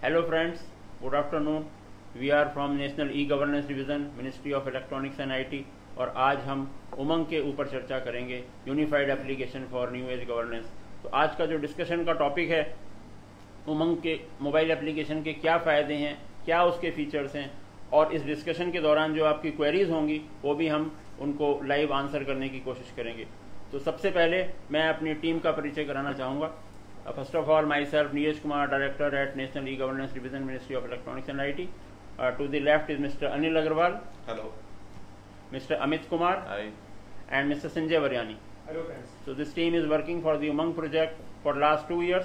Hello friends, good afternoon. We are from national e governance division, ministry of electronics and IT, और आज हम उमंग के ऊपर चर्चा करेंगे, unified application for new age governance. तो आज का जो डिस्कशन का टॉपिक है, उमंग के मोबाइल एप्लीकेशन के क्या फ़ायदे हैं, क्या उसके फीचर्स हैं, और इस डिस्कशन के दौरान जो आपकी क्वेरीज होंगी वो भी हम उनको लाइव आंसर करने की कोशिश करेंगे। तो सबसे पहले मैं अपनी टीम का परिचय कराना चाहूँगा। First of all, myself, Neeraj Kumar, Director at National E-Governance Division, Ministry of Electronics and IT. To the left is Mr. Anil Agarwal. Hello. Mr. Amit Kumar. Hi. And Mr. Sanjay Varyani. Hello friends. So this team is working for the UMANG project for last 2 years.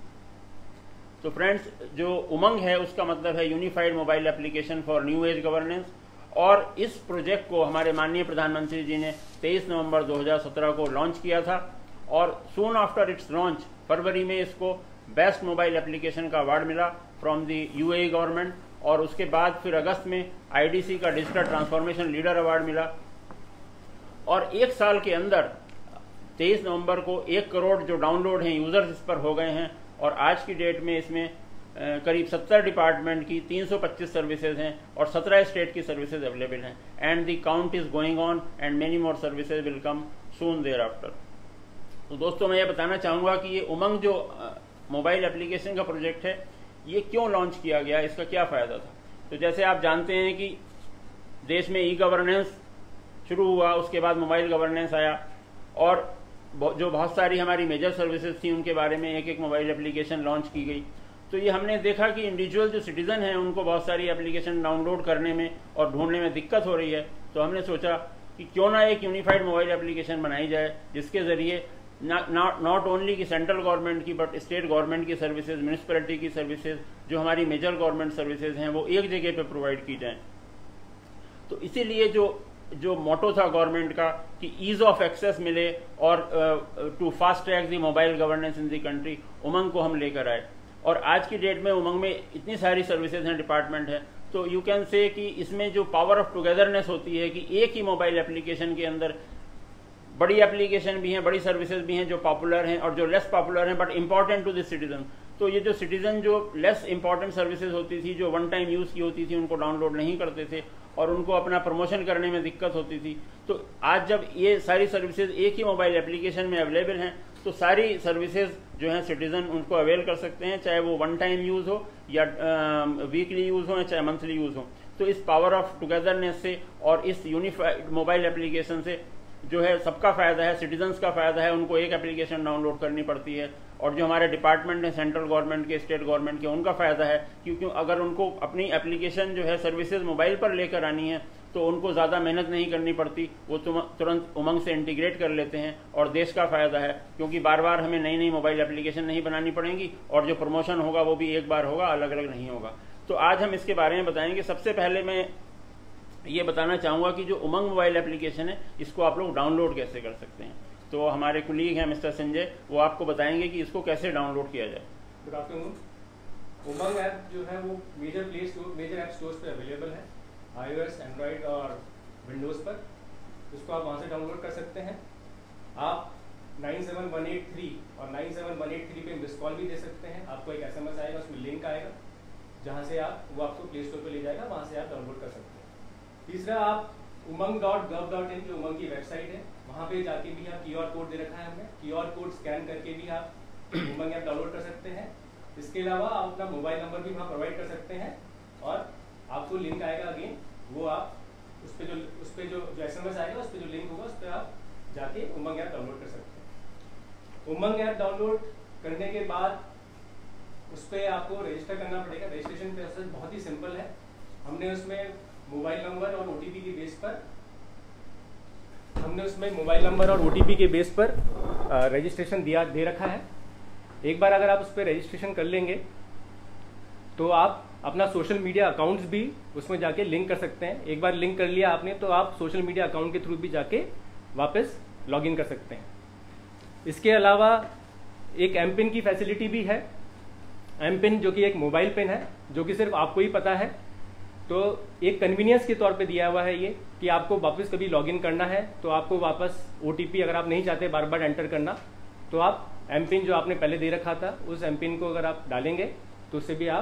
तो friends, जो उमंग है उसका मतलब है unified mobile application for new age governance, और इस project को हमारे माननीय प्रधानमंत्री जी ने 23 नवंबर 2017 को लॉन्च किया था, और सून आफ्टर इट्स लॉन्च फरवरी में इसको बेस्ट मोबाइल एप्लीकेशन का अवार्ड मिला फ्रॉम दी यूएई गवर्नमेंट, और उसके बाद फिर अगस्त में आईडीसी का डिजिटल ट्रांसफॉर्मेशन लीडर अवार्ड मिला। और एक साल के अंदर 23 नवंबर को 1 करोड़ जो डाउनलोड हैं यूजर्स इस पर हो गए हैं, और आज की डेट में इसमें करीब 70 डिपार्टमेंट की 325 सर्विसेज हैं और 17 स्टेट की सर्विसेज अवेलेबल हैं, and the count is going on and many more services will come soon thereafter. तो दोस्तों, मैं ये बताना चाहूँगा कि ये उमंग जो मोबाइल एप्लीकेशन का प्रोजेक्ट है, ये क्यों लॉन्च किया गया, इसका क्या फ़ायदा था। तो जैसे आप जानते हैं कि देश में ई गवर्नेंस शुरू हुआ, उसके बाद मोबाइल गवर्नेंस आया, और जो बहुत सारी हमारी मेजर सर्विसेज थी उनके बारे में एक एक मोबाइल एप्लीकेशन लॉन्च की गई। तो ये हमने देखा कि इंडिविजुअल जो सिटीज़न हैं उनको बहुत सारी एप्लीकेशन डाउनलोड करने में और ढूंढने में दिक्कत हो रही है। तो हमने सोचा कि क्यों ना एक यूनिफाइड मोबाइल एप्लीकेशन बनाई जाए, जिसके ज़रिए नॉट ओनली की सेंट्रल गवर्नमेंट की बट स्टेट गवर्नमेंट की सर्विसेज, म्यूनिसिपैलिटी की सर्विसेज, जो हमारी मेजर गवर्नमेंट सर्विसेज हैं, वो एक जगह पे प्रोवाइड की जाएं। तो इसीलिए जो मोटो था गवर्नमेंट का कि ईज ऑफ एक्सेस मिले और to fast track the mobile governance in the country, Umang को हम लेकर आए। और आज की डेट में उमंग में इतनी सारी सर्विसेज हैं, डिपार्टमेंट है, तो यू कैन से कि इसमें जो पावर ऑफ टुगेदरनेस होती है कि एक ही मोबाइल एप्लीकेशन के अंदर बड़ी एप्लीकेशन भी हैं, बड़ी सर्विसेज भी हैं जो पॉपुलर हैं और जो लेस पॉपुलर हैं but important to the citizen. तो ये जो सिटीजन जो लेस इंपॉर्टेंट सर्विसेज होती थी, जो वन टाइम यूज़ की होती थी, उनको डाउनलोड नहीं करते थे और उनको अपना प्रमोशन करने में दिक्कत होती थी। तो आज जब ये सारी सर्विसेज एक ही मोबाइल एप्लीकेशन में अवेलेबल हैं, तो सारी सर्विसेज जो हैं सिटीजन उनको अवेल कर सकते हैं, चाहे वो वन टाइम यूज़ हो या वीकली यूज़ हो या चाहे मंथली यूज़ हो। तो इस पावर ऑफ टुगेदरनेस से और इस यूनिफाइड मोबाइल एप्लीकेशन से जो है सबका फ़ायदा है, सिटीजन्स का फ़ायदा है, उनको एक एप्लीकेशन डाउनलोड करनी पड़ती है, और जो हमारे डिपार्टमेंट हैं सेंट्रल गवर्नमेंट के, स्टेट गवर्नमेंट के, उनका फ़ायदा है, क्योंकि अगर उनको अपनी एप्लीकेशन जो है सर्विसेज मोबाइल पर लेकर आनी है तो उनको ज़्यादा मेहनत नहीं करनी पड़ती, वो तुरंत उमंग से इंटीग्रेट कर लेते हैं, और देश का फ़ायदा है क्योंकि बार बार हमें नई नई मोबाइल एप्लीकेशन नहीं बनानी पड़ेंगी, और जो प्रमोशन होगा वो भी एक बार होगा, अलग अलग नहीं होगा। तो आज हम इसके बारे में बताएंगे। सबसे पहले मैं ये बताना चाहूँगा कि जो उमंग मोबाइल एप्लीकेशन है, इसको आप लोग डाउनलोड कैसे कर सकते हैं। तो हमारे कुलीग हैं मिस्टर संजय, वो आपको बताएंगे कि इसको कैसे डाउनलोड किया जाए। Good afternoon. उमंग ऐप जो है वो major play store, major app stores पे अवेलेबल है, iOS, एंड्रॉयड और विंडोज़ पर। उसको आप वहाँ से डाउनलोड कर सकते हैं। आप 97183 और 97183 पे मिस कॉल भी दे सकते हैं। आपको एक SMS आएगा, उसमें लिंक आएगा, जहाँ से वो आपको प्ले स्टोर पर ले जाएगा, वहाँ से आप डाउनलोड कर सकते हैं। तीसरा, आप umang.gov.in जो उमंग की वेबसाइट है, वहाँ पे जाके भी आप QR कोड दे रखा है हमने, QR कोड स्कैन करके भी आप उमंग ऐप डाउनलोड कर सकते हैं। इसके अलावा आप अपना मोबाइल नंबर भी वहाँ प्रोवाइड कर सकते हैं, और आपको लिंक आएगा अगेन, वो आप उस पर जो SMS आएगा, उस पर जो लिंक होगा, उस पर आप जाके उमंग ऐप डाउनलोड कर सकते हैं। उमंग ऐप डाउनलोड करने के बाद उस पर आपको रजिस्टर करना पड़ेगा। रजिस्ट्रेशन प्रोसेस बहुत ही सिंपल है। हमने उसमें मोबाइल नंबर और OTP के बेस पर रजिस्ट्रेशन दे रखा है। एक बार अगर आप उस पर रजिस्ट्रेशन कर लेंगे तो आप अपना सोशल मीडिया अकाउंट्स भी उसमें जाके लिंक कर सकते हैं। एक बार लिंक कर लिया आपने तो आप सोशल मीडिया अकाउंट के थ्रू भी जाके वापस लॉगिन कर सकते हैं। इसके अलावा एक एम पिन की फैसिलिटी भी है। एम पिन जो कि एक मोबाइल पिन है, जो कि सिर्फ आपको ही पता है। तो एक कन्वीनियंस के तौर पे दिया हुआ है ये कि आपको वापस कभी लॉगिन करना है तो आपको वापस OTP अगर आप नहीं चाहते बार बार एंटर करना, तो आप एम पिन जो आपने पहले दे रखा था उस एम पिन को अगर आप डालेंगे तो उससे भी आप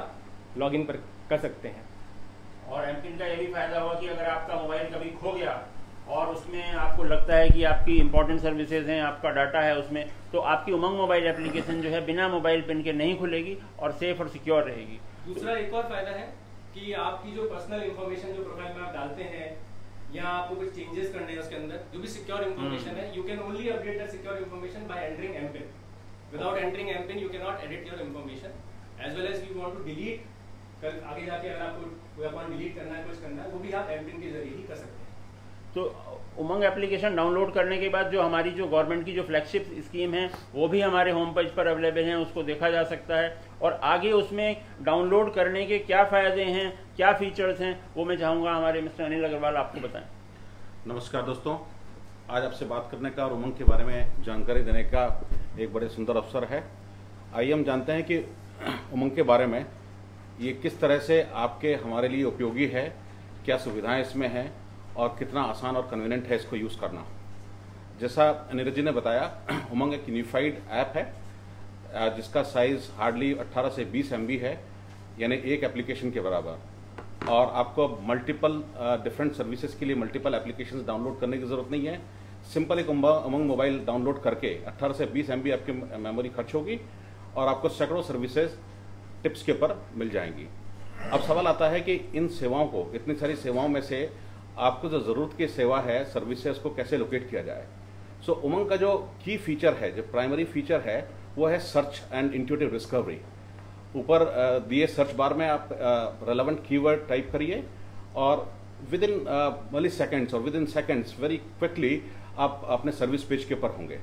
लॉगिन पर कर सकते हैं। और एमपिन का ये भी फायदा हुआ कि अगर आपका मोबाइल कभी खो गया और उसमें आपको लगता है कि आपकी इंपॉर्टेंट सर्विसेज हैं, आपका डाटा है उसमें, तो आपकी उमंग मोबाइल एप्लीकेशन जो है बिना मोबाइल पिन के नहीं खुलेगी और सेफ और सिक्योर रहेगी। दूसरा एक और फायदा है कि आपकी जो पर्सनल इंफॉर्मेशन जो प्रोफाइल में आप डालते हैं या आपको कुछ चेंजेस करने हैं उसके अंदर, जो भी सिक्योर इंफॉर्मेशन है, you can only update that secure information by entering MPIN. Without entering MPIN you can not edit your information. As well as you want to delete, कल आगे जाके अगर आपको कोई अकाउंट डिलीट करना है, कुछ करना है, वो भी आप एमपिन के जरिए ही कर सकते हैं। तो उमंग एप्लीकेशन डाउनलोड करने के बाद जो हमारी जो गवर्नमेंट की जो फ्लैगशिप स्कीम है वो भी हमारे होम पेज पर अवेलेबल है, उसको देखा जा सकता है। और आगे उसमें डाउनलोड करने के क्या फ़ायदे हैं, क्या फीचर्स हैं, वो मैं चाहूँगा हमारे मिस्टर अनिल अग्रवाल आपको बताएं। नमस्कार दोस्तों, आज आपसे बात करने का और उमंग के बारे में जानकारी देने का एक बड़े सुंदर अवसर है। आइए हम जानते हैं कि उमंग के बारे में, ये किस तरह से आपके हमारे लिए उपयोगी है, क्या सुविधाएं इसमें हैं और कितना आसान और कन्वीनियंट है इसको यूज़ करना। जैसा नीरज जी ने बताया, उमंग एक यूनिफाइड ऐप है जिसका साइज़ हार्डली 18 से 20 MB है, यानी एक एप्लीकेशन के बराबर। और आपको मल्टीपल डिफरेंट सर्विसेज के लिए मल्टीपल एप्लीकेशंस डाउनलोड करने की ज़रूरत नहीं है। सिंपल एक उमंग मोबाइल डाउनलोड करके 18 से 20 MB आपकी मेमोरी खर्च होगी और आपको सैकड़ों सर्विसेज टिप्स के ऊपर मिल जाएंगी। अब सवाल आता है कि इन सेवाओं को, इतनी सारी सेवाओं में से आपको जो ज़रूरत की सेवा है, सर्विस है, उसको कैसे लोकेट किया जाए। सो उमंग का जो की फीचर है, जो प्राइमरी फीचर है, वो है सर्च एंड इंट्यूटिव डिस्कवरी। ऊपर दिए सर्च बार में आप रेलेवेंट कीवर्ड टाइप करिए और विद इन मिली सेकेंड्स और within seconds very quickly आप अपने सर्विस पेज के ऊपर होंगे।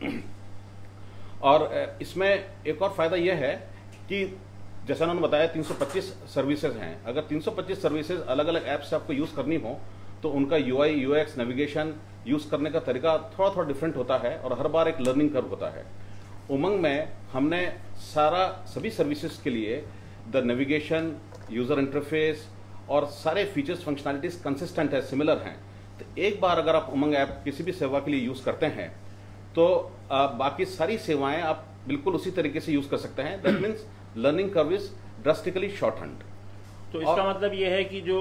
और इसमें एक और फायदा यह है कि जैसा उन्होंने बताया 325 सर्विसेज हैं। अगर 325 सर्विसेज अलग अलग ऐप से आपको यूज़ करनी हो तो उनका UI UX नेविगेशन यूज़ करने का तरीका थोड़ा थोड़ा डिफरेंट होता है और हर बार एक लर्निंग कर्व होता है। उमंग में हमने सभी सर्विसेज के लिए द नेविगेशन, यूज़र इंटरफेस और सारे फीचर्स फंक्शनैलिटीज कंसिस्टेंट है, सिमिलर हैं। तो एक बार अगर आप उमंग ऐप किसी भी सेवा के लिए यूज़ करते हैं तो बाकी सारी सेवाएं आप बिल्कुल उसी तरीके से यूज़ कर सकते हैं। That means learning curve is drastically shorthand. तो इसका मतलब ये है कि जो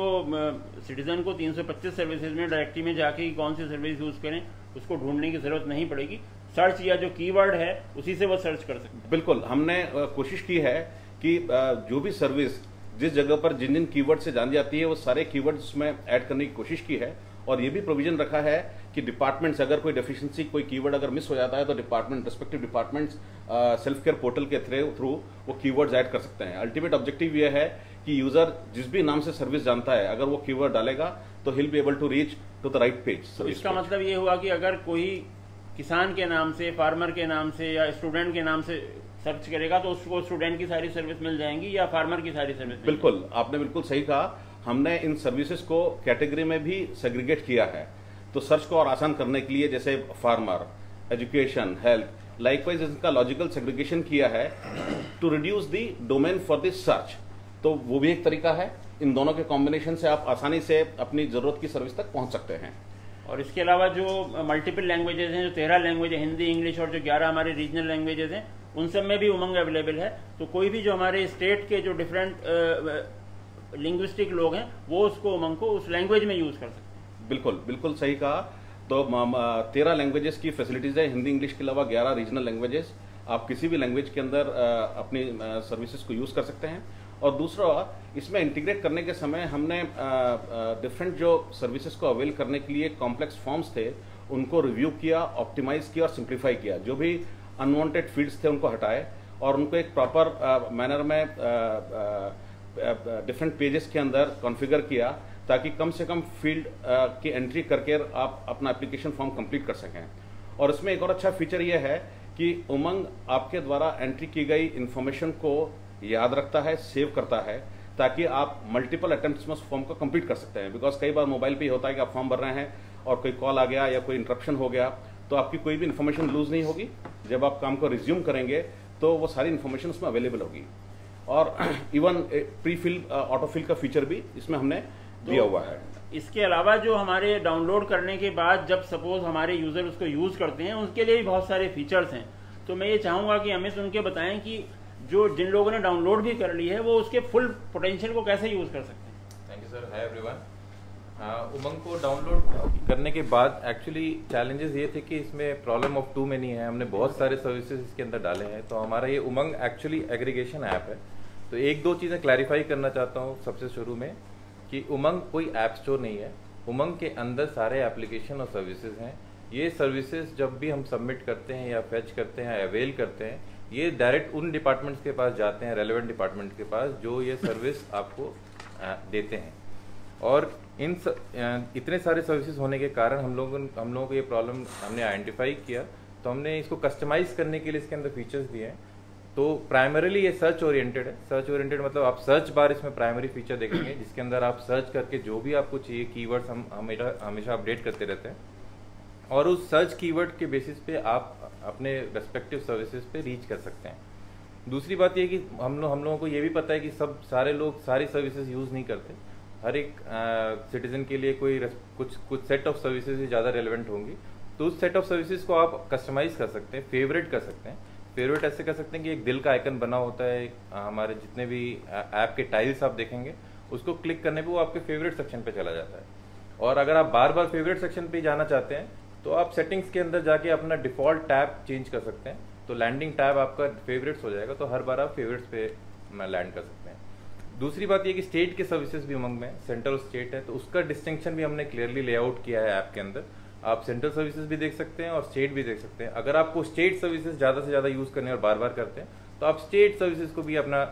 सिटीजन को 325 सर्विसेज में डायरेक्टरी में जाके कौन सी सर्विस यूज करें उसको ढूंढने की जरूरत नहीं पड़ेगी। सर्च या जो कीवर्ड है उसी से वो सर्च कर सकते हैं। बिल्कुल, हमने कोशिश की है कि जो भी सर्विस जिस जगह पर जिन जिन कीवर्ड से जानी जाती है वो सारे कीवर्ड्स में ऐड करने की कोशिश की है। और ये भी प्रोविजन रखा है कि डिपार्टमेंट्स, अगर कोई डेफिशिएंसी, कोई कीवर्ड अगर मिस हो जाता है तो respective departments self care portal के थ्रू वो कीवर्ड्स ऐड कर सकते हैं। अल्टीमेट ऑब्जेक्टिव ये है कि यूजर जिस भी नाम से सर्विस जानता है, अगर वो कीवर्ड डालेगा तो he'll be able to reach to the right page. तो इसका मतलब ये हुआ कि अगर कोई किसान के नाम से, फार्मर के नाम से या स्टूडेंट के नाम से सर्च करेगा तो उसको स्टूडेंट की सारी सर्विस मिल जाएंगी या फार्मर की सारी सर्विस? बिल्कुल, आपने बिल्कुल सही कहा। हमने इन सर्विसेज को कैटेगरी में भी सेग्रीगेट किया है। तो सर्च को और आसान करने के लिए जैसे फार्मर, एजुकेशन, हेल्थ, लाइकवाइज इनका लॉजिकल सेग्रीगेशन किया है to reduce the domain for the search. तो वो भी एक तरीका है। इन दोनों के कॉम्बिनेशन से आप आसानी से अपनी जरूरत की सर्विस तक पहुंच सकते हैं। और इसके अलावा जो मल्टीपल लैंग्वेजेस हैं, जो 13 लैंग्वेज है, हिंदी, इंग्लिश और जो 11 हमारे रीजनल लैंग्वेजेस हैं, उन सब में भी उमंग अवेलेबल है। तो कोई भी जो हमारे स्टेट के जो डिफरेंट लिंग्विस्टिक लोग हैं वो उसको उमंग को उस लैंग्वेज में यूज कर सकते हैं। बिल्कुल बिल्कुल सही कहा। तो 13 लैंग्वेजेस की फैसिलिटीज है, हिंदी इंग्लिश के अलावा 11 रीजनल लैंग्वेजेस। आप किसी भी लैंग्वेज के अंदर अपनी सर्विसेज को यूज कर सकते हैं। और दूसरा, इसमें इंटीग्रेट करने के समय हमने डिफरेंट जो सर्विसेज को अवेल करने के लिए कॉम्प्लेक्स फॉर्म्स थे उनको रिव्यू किया, ऑप्टिमाइज किया और सिंप्लीफाई किया। जो भी अनवांटेड फील्ड्स थे उनको हटाए और उनको एक प्रॉपर मैनर में डिफरेंट पेजेस के अंदर कॉन्फ़िगर किया ताकि कम से कम फील्ड की एंट्री करके आप अपना एप्लीकेशन फॉर्म कंप्लीट कर सकें। और इसमें एक और अच्छा फीचर यह है कि उमंग आपके द्वारा एंट्री की गई इंफॉर्मेशन को याद रखता है, सेव करता है, ताकि आप मल्टीपल अटेम्प्ट्स में उस फॉर्म को कंप्लीट कर सकते हैं। बिकॉज कई बार मोबाइल पे होता है कि आप फॉर्म भर रहे हैं और कोई कॉल आ गया या कोई इंटरप्शन हो गया तो आपकी कोई भी इन्फॉर्मेशन लूज नहीं होगी। जब आप काम को रिज्यूम करेंगे तो वो सारी इन्फॉर्मेशन उसमें अवेलेबल होगी। और इवन प्री-फिल ऑटोफिल का फीचर भी इसमें हमने दिया हुआ है। इसके अलावा जो हमारे डाउनलोड करने के बाद जब सपोज हमारे यूजर उसको यूज करते हैं उसके लिए भी बहुत सारे फीचर्स हैं। तो मैं ये चाहूंगा कि अमित उनके बताएं कि जो जिन लोगों ने डाउनलोड भी कर ली है वो उसके फुल पोटेंशियल को कैसे यूज कर सकते हैं? Thank you sir. Hi everyone. Umang को डाउनलोड करने के बाद एक्चुअली चैलेंजेस ये थे कि इसमें प्रॉब्लम ऑफ टू मेनी है। हमने बहुत सारे सर्विसेज इसके अंदर डाले हैं, तो हमारा ये उमंग एक्चुअली एग्रीगेशन ऐप है। तो एक दो चीज़ें क्लैरिफाई करना चाहता हूँ सबसे शुरू में कि उमंग कोई ऐप स्टोर नहीं है। उमंग के अंदर सारे एप्लीकेशन और सर्विसेज हैं। ये सर्विसेज जब भी हम सबमिट करते हैं या फेच करते हैं या अवेल करते हैं, ये डायरेक्ट उन डिपार्टमेंट्स के पास जाते हैं, रेलेवेंट डिपार्टमेंट के पास, जो ये सर्विस आपको देते हैं। और इतने सारे सर्विसेज होने के कारण हम लोगों को ये प्रॉब्लम हमने आइडेंटिफाई किया, तो हमने इसको कस्टमाइज करने के लिए इसके अंदर फीचर्स दिए हैं। तो प्राइमरीली ये सर्च ओरिएंटेड है। सर्च ओरिएंटेड मतलब आप सर्च बार इसमें प्राइमरी फीचर देखेंगे, जिसके अंदर आप सर्च करके जो भी आपको चाहिए कीवर्ड्स हम हमेशा अपडेट करते रहते हैं, और उस सर्च कीवर्ड के बेसिस पे आप अपने रेस्पेक्टिव सर्विसेज पे रीच कर सकते हैं। दूसरी बात ये कि हम लोगों को ये भी पता है कि सारे लोग सारी सर्विसेज यूज़ नहीं करते। हर एक सिटीजन के लिए कुछ सेट ऑफ सर्विसेज ही ज़्यादा रेलेवेंट होंगी, तो उस सेट ऑफ सर्विसेज को आप कस्टमाइज कर सकते हैं, फेवरेट कर सकते हैं। फेवरेट ऐसे कर सकते हैं कि एक दिल का आइकन बना होता है, हमारे जितने भी ऐप के टाइल्स आप देखेंगे, उसको क्लिक करने पे वो आपके फेवरेट सेक्शन पे चला जाता है। और अगर आप बार बार फेवरेट सेक्शन पे जाना चाहते हैं, तो आप सेटिंग्स के अंदर जाके अपना डिफॉल्ट टैब चेंज कर सकते हैं, तो लैंडिंग टैब आपका फेवरेट्स हो जाएगा, तो हर बार आप फेवरेट्स पे लैंड कर सकते हैं। दूसरी बात ये कि स्टेट के सर्विसेज भी उमंग में सेंट्रल स्टेट है, तो उसका डिस्टिंक्शन भी हमने क्लियरली लेआउट किया है ऐप के अंदर। आप सेंट्रल सर्विसेज भी देख सकते हैं और स्टेट भी देख सकते हैं। अगर आपको स्टेट सर्विसेज ज़्यादा से ज़्यादा यूज़ करने और बार बार करते हैं, तो आप स्टेट सर्विसेज को भी अपना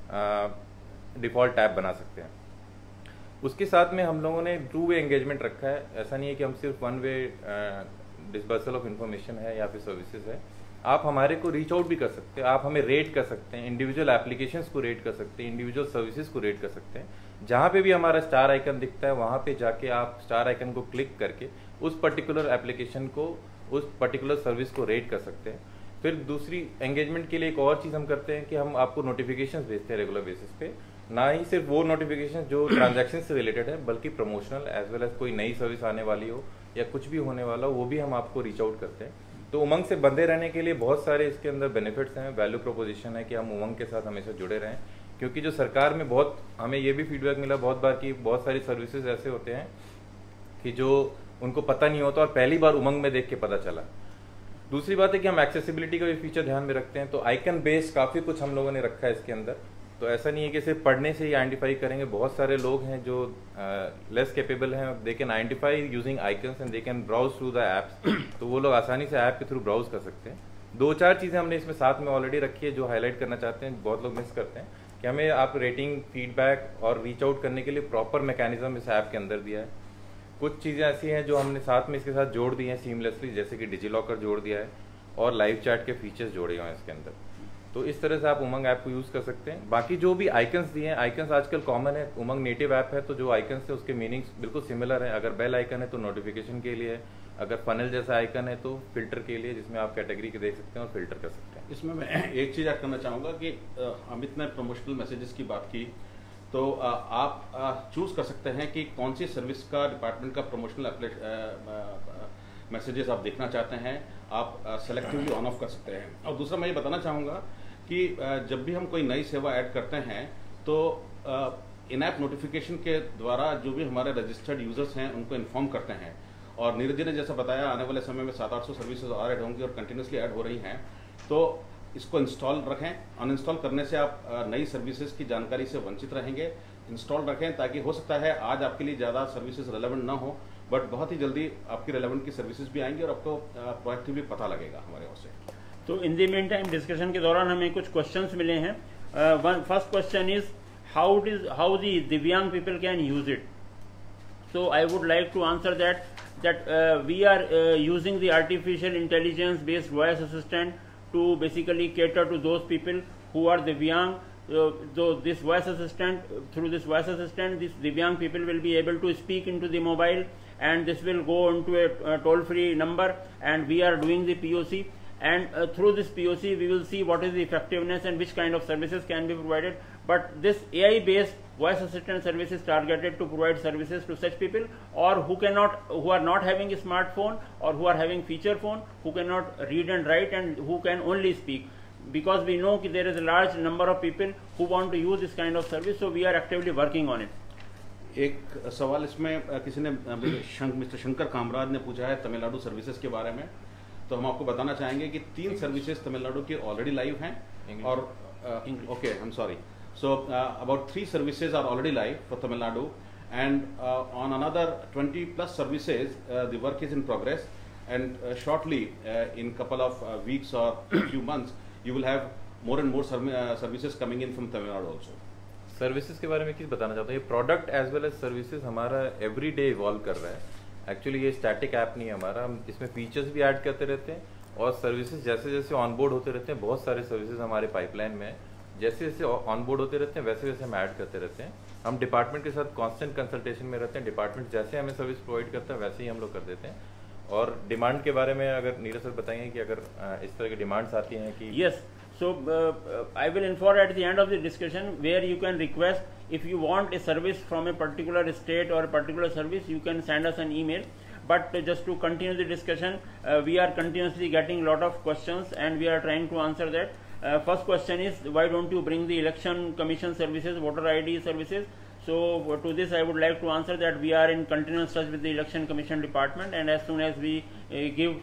डिफॉल्ट टैब बना सकते हैं। उसके साथ में हम लोगों ने टू वे एंगेजमेंट रखा है। ऐसा नहीं है कि हम सिर्फ one way disbursal of information है या फिर सर्विसेज है। आप हमारे को रीच आउट भी कर सकते हैं, आप हमें रेट कर सकते हैं, इंडिविजुअल एप्लीकेशंस को रेट कर सकते हैं, इंडिविजुअल सर्विसेज को रेट कर सकते हैं। जहाँ पे भी हमारा स्टार आइकन दिखता है, वहाँ पे जाके आप स्टार आइकन को क्लिक करके उस पर्टिकुलर एप्लीकेशन को, उस पर्टिकुलर सर्विस को रेट कर सकते हैं। फिर दूसरी एंगेजमेंट के लिए एक और चीज़ हम करते हैं कि हम आपको नोटिफिकेशंस भेजते हैं रेगुलर बेसिस पे। ना ही सिर्फ वो नोटिफिकेशन जो ट्रांजैक्शन से रिलेटेड है, बल्कि प्रमोशनल एज वेल एज कोई नई सर्विस आने वाली हो या कुछ भी होने वाला हो, वो भी हम आपको रीच आउट करते हैं। तो उमंग से बंधे रहने के लिए बहुत सारे इसके अंदर बेनिफिट्स हैं। वैल्यू प्रोपोजिशन है कि हम उमंग के साथ हमेशा जुड़े रहें, क्योंकि जो सरकार में बहुत हमें ये भी फीडबैक मिला बहुत बार कि बहुत सारी सर्विसेज ऐसे होते हैं कि जो उनको पता नहीं होता और पहली बार उमंग में देख के पता चला। दूसरी बात है कि हम एक्सेसिबिलिटी का भी फीचर ध्यान में रखते हैं, तो आइकन बेस्ड काफ़ी कुछ हम लोगों ने रखा है इसके अंदर। तो ऐसा नहीं है कि सिर्फ पढ़ने से ही आइडेंटिफाई करेंगे। बहुत सारे लोग हैं जो लेस कैपेबल हैं, they can identify using icons and they can browse through the apps. तो वो लोग आसानी से ऐप के थ्रू ब्राउज कर सकते हैं। दो चार चीज़ें हमने इसमें साथ में ऑलरेडी रखी है जो हाईलाइट करना चाहते हैं, बहुत लोग मिस करते हैं, कि हमें आप रेटिंग, फीडबैक और रीच आउट करने के लिए प्रॉपर मैकेनिज्म इस ऐप के अंदर दिया है। कुछ चीज़ें ऐसी हैं जो हमने साथ में इसके साथ जोड़ दी हैं सीमलेसली, जैसे कि डिजी लॉकर जोड़ दिया है और लाइव चैट के फीचर्स जोड़े हुए हैं इसके अंदर। तो इस तरह से आप उमंग ऐप को यूज़ कर सकते हैं। बाकी जो भी आइकन्स दिए हैं, आइकन्स आजकल कॉमन है, उमंग नेटिव ऐप है, तो जो आइकन्स है उसके मीनिंग्स बिल्कुल सिमिलर है। अगर बेल आइकन है तो नोटिफिकेशन के लिए, अगर फनल जैसा आइकन है तो फिल्टर के लिए, जिसमें आप कैटेगरी के देख सकते हैं और फिल्टर कर सकते हैं। इसमें मैं एक चीज़ ऐड करना चाहूँगा कि अमित ने प्रमोशनल मैसेजेस की बात की, तो आप चूज़ कर सकते हैं कि कौन सी सर्विस का, डिपार्टमेंट का प्रमोशनल मैसेजेस आप देखना चाहते हैं। आप सेलेक्टिवली ऑन ऑफ कर सकते हैं। और दूसरा मैं ये बताना चाहूँगा कि जब भी हम कोई नई सेवा ऐड करते हैं, तो इन ऐप नोटिफिकेशन के द्वारा जो भी हमारे रजिस्टर्ड यूजर्स हैं उनको इन्फॉर्म करते हैं। और नीरज जी ने जैसा बताया, आने वाले समय में 700-800 सर्विसेज और ऐड होंगी और कंटिन्यूसली ऐड हो रही हैं। तो इसको इंस्टॉल रखें। अनइंस्टॉल करने से आप नई सर्विसेज की जानकारी से वंचित रहेंगे। इंस्टॉल रखें, ताकि हो सकता है आज आपके लिए ज़्यादा सर्विसेज रेलेवेंट ना हो, बट बहुत ही जल्दी आपकी रेलेवेंट की सर्विसेज भी आएंगी और आपको प्रोएक्टिवली पता लगेगा हमारे ओर से। तो in the mean time discussion के दौरान हमें कुछ क्वेश्चंस मिले हैं। First question is how the divyang people can use it. So I would like to answer that we are using the artificial intelligence based voice assistant to basically cater to those people who are Divyang. So this voice assistant, through this voice assistant, these Divyang people will be able to speak into the mobile, and this will go into a toll-free number, and we are doing the POC, and through this POC we will see what is the effectiveness and which kind of services can be provided. But this AI based voice assistant service is targeted to provide services to such people, or who are not having a smartphone, or who are having feature phone, who cannot read and write, and who can only speak. because we know that there is a large number of people who want to use this kind of service, so we are actively working on it. एक सवाल इसमें किसी ने mister Shankar Kamaraj ने पूछा है Tamil Nadu services के बारे में, तो हम आपको बताना चाहेंगे कि 3 सर्विसेज तमिलनाडु की ऑलरेडी लाइव हैं और okay I am sorry, so about 3 services are already live for Tamil Nadu and on another 20 plus services the work is in progress, and shortly in couple of weeks or few months you will have more and more services coming in from Tamil Nadu also. Services के बारे में किस बताना चाहता हूँ, ये product as well as services हमारा every day evolve कर रहा है। एक्चुअली ये स्टैटिक ऐप नहीं है हमारा, हम इसमें फीचर्स भी ऐड करते रहते हैं और सर्विसेज जैसे जैसे ऑनबोर्ड होते रहते हैं, बहुत सारे सर्विसेज हमारे पाइपलाइन में है, जैसे जैसे ऑनबोर्ड होते रहते हैं वैसे वैसे हम ऐड करते रहते हैं। हम डिपार्टमेंट के साथ कांस्टेंट कंसल्टेशन में रहते हैं, डिपार्टमेंट जैसे हमें सर्विस प्रोवाइड करता है वैसे ही हम लोग कर देते हैं। और डिमांड के बारे में अगर नीरज सर बताएंगे कि अगर इस तरह की डिमांड्स आती हैं कि yes, so I will inform at the end of the discussion where you can request if you want a service from a particular state or a particular service, you can send us an email. But just to continue the discussion, we are continuously getting a lot of questions and we are trying to answer that. First question is, why don't you bring the election commission services, voter ID services? So to this I would like to answer that we are in continuous touch with the election commission department, and as soon as we give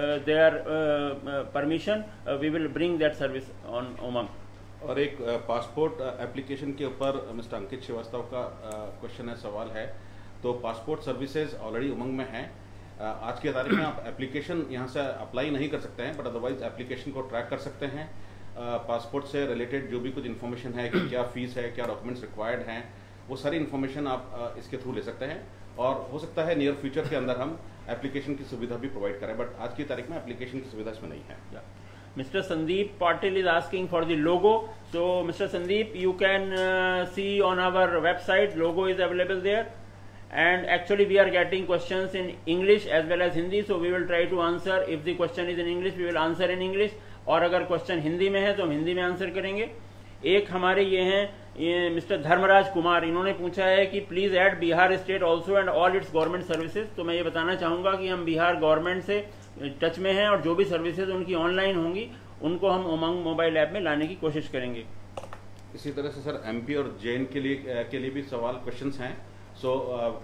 their permission, we will bring that service on UMANG. और एक passport application के ऊपर mister अंकित श्रीवास्तव का question है, सवाल है। तो passport services already उमंग में हैं। आज की तारीख में आप एप्लीकेशन यहाँ से अप्लाई नहीं कर सकते हैं, बट अदरवाइज एप्लीकेशन को ट्रैक कर सकते हैं। पासपोर्ट से रिलेटेड जो भी कुछ इन्फॉर्मेशन है कि क्या फीस है, क्या डॉक्यूमेंट्स रिक्वायर्ड हैं, वो सारी इन्फॉर्मेशन आप इसके थ्रू ले सकते हैं। और हो सकता है नियर फ्यूचर के अंदर हम एप्लीकेशन की सुविधा भी प्रोवाइड करें, बट आज की तारीख में एप्लीकेशन की सुविधा इसमें नहीं है। Mr. Sandeep Patil is asking for the logo. So Mr. Sandeep, you can see on our website, logo is available there, and actually we are getting questions in English as well as Hindi, so we will try to answer. If the question is in English, we will answer in English, और अगर question Hindi में है तो हम हिंदी में answer करेंगे। एक हमारे ये हैं, ये मिस्टर धर्मराज कुमार, इन्होंने पूछा है कि please add Bihar state also and all its government services. तो मैं ये बताना चाहूँगा कि हम बिहार गवर्नमेंट से टच में हैं और जो भी सर्विसेज उनकी ऑनलाइन होंगी उनको हम उमंग मोबाइल ऐप में लाने की कोशिश करेंगे। इसी तरह से सर एमपी और जेएन के लिए भी सवाल क्वेश्चंस हैं। So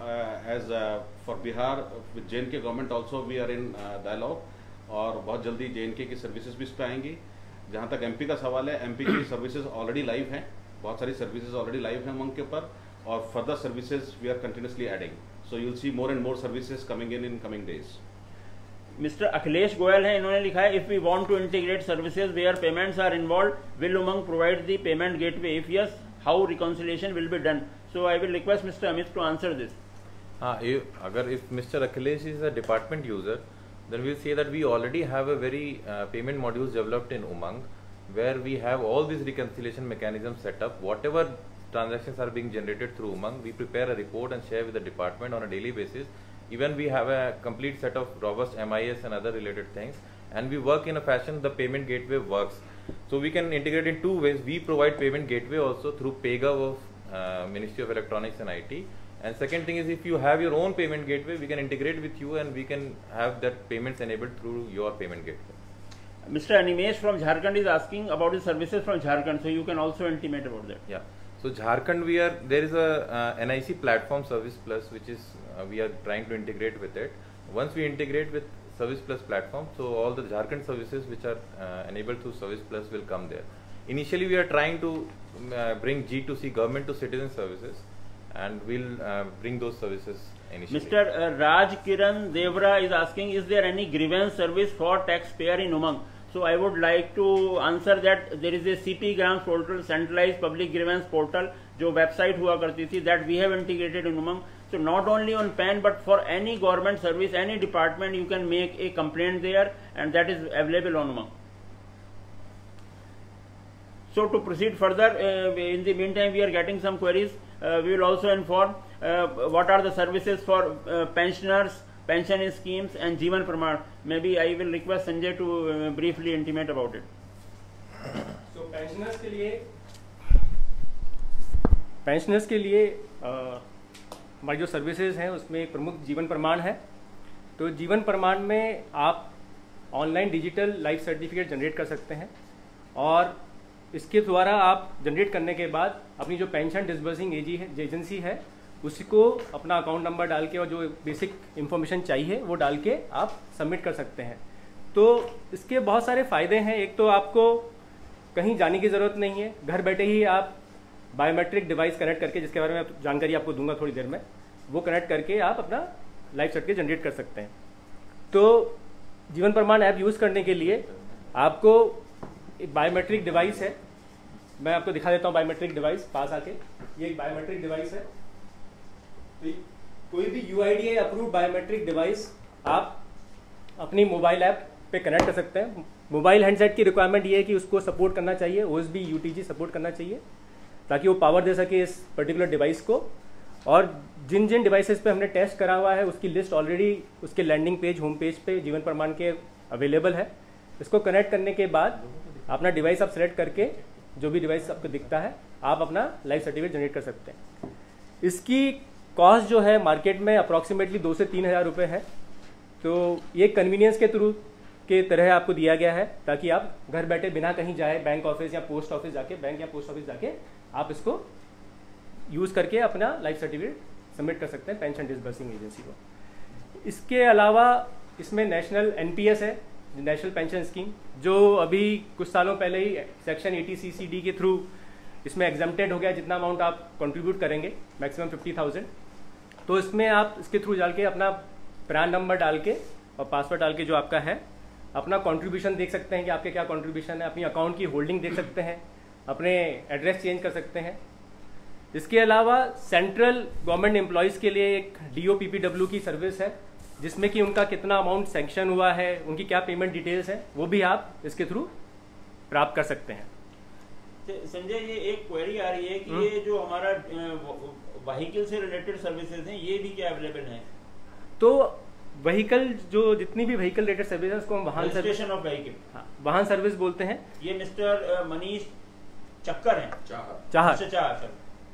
as for Bihar with J and K government also we are in dialogue, और बहुत जल्दी जेएनके की सर्विसेज भी इस पर आएंगी। जहाँ तक एमपी का सवाल है, एमपी की सर्विसेज ऑलरेडी लाइव हैं, बहुत सारी सर्विसेज ऑलरेडी लाइव हैं उमंग के ऊपर, और further services we are continuously adding, so you will see more and more services coming in coming days. Mister Akhilesh Goyal है, इन्होंने लिखा है, if we want to integrate services where payments are involve, will Umang provide the payment gateway? If yes, how reconciliation will be done? So I will request mister Amit to answer this. हाँ, अगर if mister Akhilesh is a department user, then we'll say that we already have a very payment modules developed in UMANG, where we have all these reconciliation mechanisms set up. Whatever transactions are being generated through UMANG, we prepare a report and share with the department on a daily basis. Even we have a complete set of robust MIS and other related things, and we work in a fashion the payment gateway works. So we can integrate in 2 ways. We provide payment gateway also through PayGov of Ministry of Electronics and IT. And second thing is, if you have your own payment gateway, we can integrate with you and we can have that payments enabled through your payment gateway. Mr. Animesh from Jharkhand is asking about the services from Jharkhand, so you can also intimate about that. Yeah. So Jharkhand, there is a NIC platform Service Plus, which is we are trying to integrate with it. Once we integrate with Service Plus platform, so all the Jharkhand services which are enabled through Service Plus will come there. Initially, we are trying to bring G2C, government to citizen services, and we'll bring those services initially. Mr. Raj Kiran Devra is asking, is there any grievance service for taxpayer in UMANG? So I would like to answer that there is a CP Grams portal, centralized public grievance portal, जो website हुआ करती थी, that we have integrated in UMANG. So not only on PAN, but for any government service, any department, you can make a complaint there, and that is available on UMANG. So to proceed further, in the meantime we are getting some queries. We will also inform what are the services for pensioners, pension schemes and Jeevan Praman. Maybe I will request Sanjay to briefly intimate about it. So pensioners के लिए हमारी जो services हैं उसमें एक प्रमुख जीवन प्रमाण है। तो जीवन प्रमाण में आप online digital life certificate generate कर सकते हैं, और इसके द्वारा आप जनरेट करने के बाद अपनी जो पेंशन डिसबर्सिंग एजेंसी है उसको अपना अकाउंट नंबर डाल के और जो बेसिक इन्फॉर्मेशन चाहिए वो डाल के आप सबमिट कर सकते हैं। तो इसके बहुत सारे फ़ायदे हैं। एक तो आपको कहीं जाने की ज़रूरत नहीं है, घर बैठे ही आप बायोमेट्रिक डिवाइस कनेक्ट करके, जिसके बारे में जानकारी आपको दूंगा थोड़ी देर में, वो कनेक्ट करके आप अपना लाइफ सर्टिफिकेट जनरेट कर सकते हैं। तो जीवन प्रमाण ऐप यूज़ करने के लिए आपको एक बायोमेट्रिक डिवाइस है, मैं आपको दिखा देता हूँ बायोमेट्रिक डिवाइस पास आके। ये एक बायोमेट्रिक डिवाइस है, तो कोई भी UID अप्रूव्ड बायोमेट्रिक डिवाइस आप अपनी मोबाइल ऐप पे कनेक्ट कर सकते हैं। मोबाइल हैंडसेट की रिक्वायरमेंट ये है कि उसको सपोर्ट करना चाहिए, OSB UTG सपोर्ट करना चाहिए ताकि वो पावर दे सके इस पर्टिकुलर डिवाइस को। और जिन जिन डिवाइसेस पे हमने टेस्ट करा हुआ है उसकी लिस्ट ऑलरेडी उसके लैंडिंग पेज, होम पेज पे जीवन प्रमाण के अवेलेबल है। इसको कनेक्ट करने के बाद अपना डिवाइस आप सेलेक्ट करके जो भी डिवाइस आपको दिखता है आप अपना लाइफ सर्टिफिकेट जनरेट कर सकते हैं। इसकी कॉस्ट जो है मार्केट में अप्रॉक्सीमेटली 2 से 3 हज़ार रुपये है। तो ये कन्वीनियंस के थ्रू के तरह आपको दिया गया है ताकि आप घर बैठे बिना कहीं जाए बैंक ऑफिस या पोस्ट ऑफिस जाके, बैंक या पोस्ट ऑफिस जाके आप इसको यूज़ करके अपना लाइफ सर्टिफिकेट सबमिट कर सकते हैं पेंशन डिसबर्सिंग एजेंसी को। इसके अलावा इसमें नेशनल NPS है, नेशनल पेंशन स्कीम, जो अभी कुछ सालों पहले ही सेक्शन 80CCD के थ्रू इसमें एग्जम्प्टेड हो गया। जितना अमाउंट आप कंट्रीब्यूट करेंगे मैक्सिमम 50,000, तो इसमें आप इसके थ्रू डाल के अपना प्रान नंबर डाल के और पासवर्ड डाल के जो आपका है अपना कंट्रीब्यूशन देख सकते हैं कि आपके क्या कंट्रीब्यूशन है, अपनी अकाउंट की होल्डिंग देख सकते हैं, अपने एड्रेस चेंज कर सकते हैं। इसके अलावा सेंट्रल गवर्नमेंट एम्प्लॉयज़ के लिए एक DOPPW की सर्विस है जिसमें कि उनका कितना अमाउंट सैंक्शन हुआ है, उनकी क्या पेमेंट डिटेल्स हैं, वो भी आप इसके थ्रू प्राप्त कर सकते हैं। संजय, ये एक क्वेरी आ रही है कि ये जो हमारा व्हीकल से रिलेटेड सर्विसेज हैं ये भी क्या अवेलेबल हैं? तो व्हीकल, जो जितनी भी व्हीकल रिलेटेड सर्विस है उसको हम वाहन सर्विस ऑफ व्हीकल, हाँ, वाहन सर्विस बोलते हैं। ये मिस्टर मनीष चक्कर हैं, Chahar.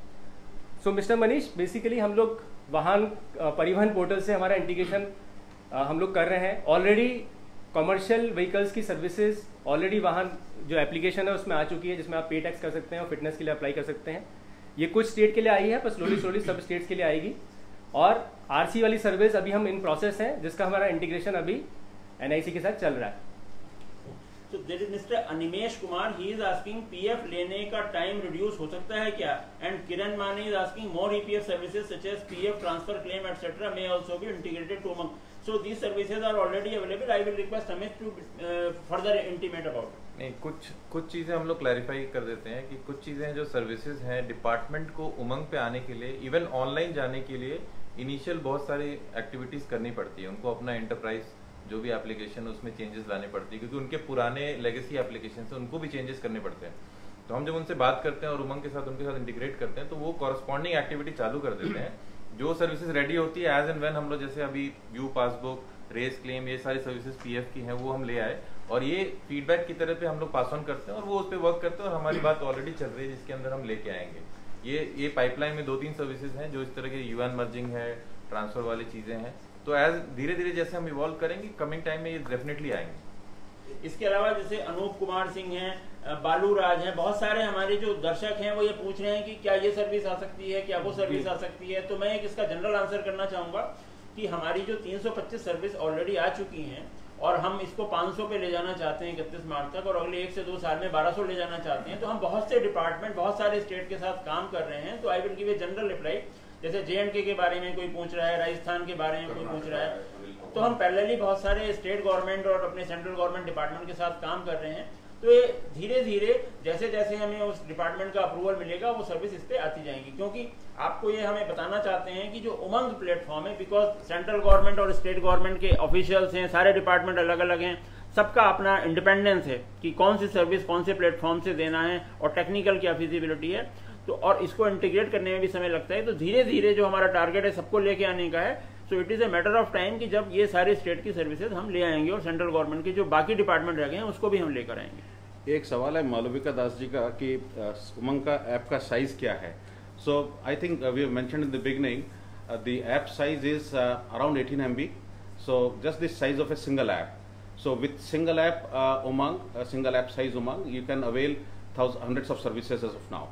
So mister Manish, basically हम लोग वाहन परिवहन पोर्टल से हमारा इंटीग्रेशन हम लोग कर रहे हैं। ऑलरेडी कमर्शियल व्हीकल्स की सर्विसेज ऑलरेडी वाहन जो एप्लीकेशन है उसमें आ चुकी है, जिसमें आप पे टैक्स कर सकते हैं और फिटनेस के लिए अप्लाई कर सकते हैं। ये कुछ स्टेट के लिए आई है, पर स्लोली सब स्टेट्स के लिए आएगी। और RC वाली सर्विस अभी हम इन प्रोसेस हैं, जिसका हमारा इंटीग्रेशन अभी NIC के साथ चल रहा है। तो there is mister Animesh Kumar, he is asking PF लेने का टाइम रिड्यूस हो सकता है क्या? And Kiran Mani is asking more EPF services such as PF transfer claim etcetera may also be integrated to UMANG. So these services are already available. I will request Amit to further intimate about it. नहीं, कुछ चीज़ें हम लोग clarify कर देते हैं कि कुछ चीज़ें जो सर्विसेज हैं डिपार्टमेंट को उमंग पे आने के लिए, इवन ऑनलाइन जाने के लिए इनिशियल बहुत सारी एक्टिविटीज़ करनी पड़ती है। उनको अपना एंटरप्राइज जो भी एप्लीकेशन उसमें चेंजेस लाने पड़ती है, क्योंकि उनके पुराने लेगेसी एप्लीकेशन से उनको भी चेंजेस करने पड़ते हैं। तो हम जब उनसे बात करते हैं और उमंग के साथ उनके साथ इंटीग्रेट करते हैं तो वो कॉरस्पॉन्डिंग एक्टिविटी चालू कर देते हैं। जो सर्विसेज रेडी होती है एज एंड व्हेन हम लोग, जैसे अभी व्यू पासबुक, रेस क्लेम, ये सारी सर्विसेज PF की हैं, वो हम ले आए और ये फीडबैक की तरह पे हम लोग पास ऑन करते हैं और वो उस पर वर्क करते हैं और हमारी बात ऑलरेडी चल रही है जिसके अंदर हम लेके आएंगे। ये पाइपलाइन में 2-3 सर्विसेज हैं जो इस तरह के UN मर्जिंग है, ट्रांसफर वाली चीजें हैं। तो एज धीरे धीरे जैसे हम इवॉल्व करेंगे कमिंग टाइम में ये डेफिनेटली आएंगे। इसके अलावा जैसे अनूप कुमार सिंह हैं, बालू राज हैं, बहुत सारे हमारे जो दर्शक हैं वो ये पूछ रहे हैं कि क्या ये सर्विस आ सकती है, क्या वो सर्विस आ सकती है। तो मैं एक इसका जनरल आंसर करना चाहूंगा कि हमारी जो 325 सर्विस ऑलरेडी आ चुकी हैं और हम इसको 500 पे ले जाना चाहते हैं 31 मार्च तक, और अगले 1 से 2 साल में 1200 ले जाना चाहते हैं। तो हम बहुत से डिपार्टमेंट, बहुत सारे स्टेट के साथ काम कर रहे हैं। तो I will give a general reply. जैसे J&K के बारे में कोई पूछ रहा है, राजस्थान के बारे में कोई पूछ रहा है, तो हम पैरेलली बहुत सारे स्टेट गवर्नमेंट और अपने सेंट्रल गवर्नमेंट डिपार्टमेंट के साथ काम कर रहे हैं। तो ये धीरे धीरे जैसे जैसे हमें उस डिपार्टमेंट का अप्रूवल मिलेगा वो सर्विस इस पे आती जाएंगी। क्योंकि आपको ये हमें बताना चाहते हैं कि जो उमंग प्लेटफॉर्म है, बिकॉज सेंट्रल गवर्नमेंट और स्टेट गवर्नमेंट के ऑफिशियल्स हैं, सारे डिपार्टमेंट अलग अलग हैं, सबका अपना इंडिपेंडेंस है कि कौन सी सर्विस कौन से प्लेटफॉर्म से देना है और टेक्निकल क्या फिजिबिलिटी है। तो और इसको इंटीग्रेट करने में भी समय लगता है। तो धीरे धीरे जो हमारा टारगेट है सबको लेके आने का है। So it is a matter of time कि जब ये सारे स्टेट की सर्विसेज हम ले आएंगे और सेंट्रल गवर्नमेंट के जो बाकी डिपार्टमेंट रह गए हैं उसको भी हम लेकर आएंगे। एक सवाल है मालविका दास जी का कि उमंग का ऐप का साइज क्या है। So I think we have mentioned in the beginning the app size is around 18 MB. So just this size of a single app. So with single app UMANG, single app size UMANG, you can avail hundreds of services as of now.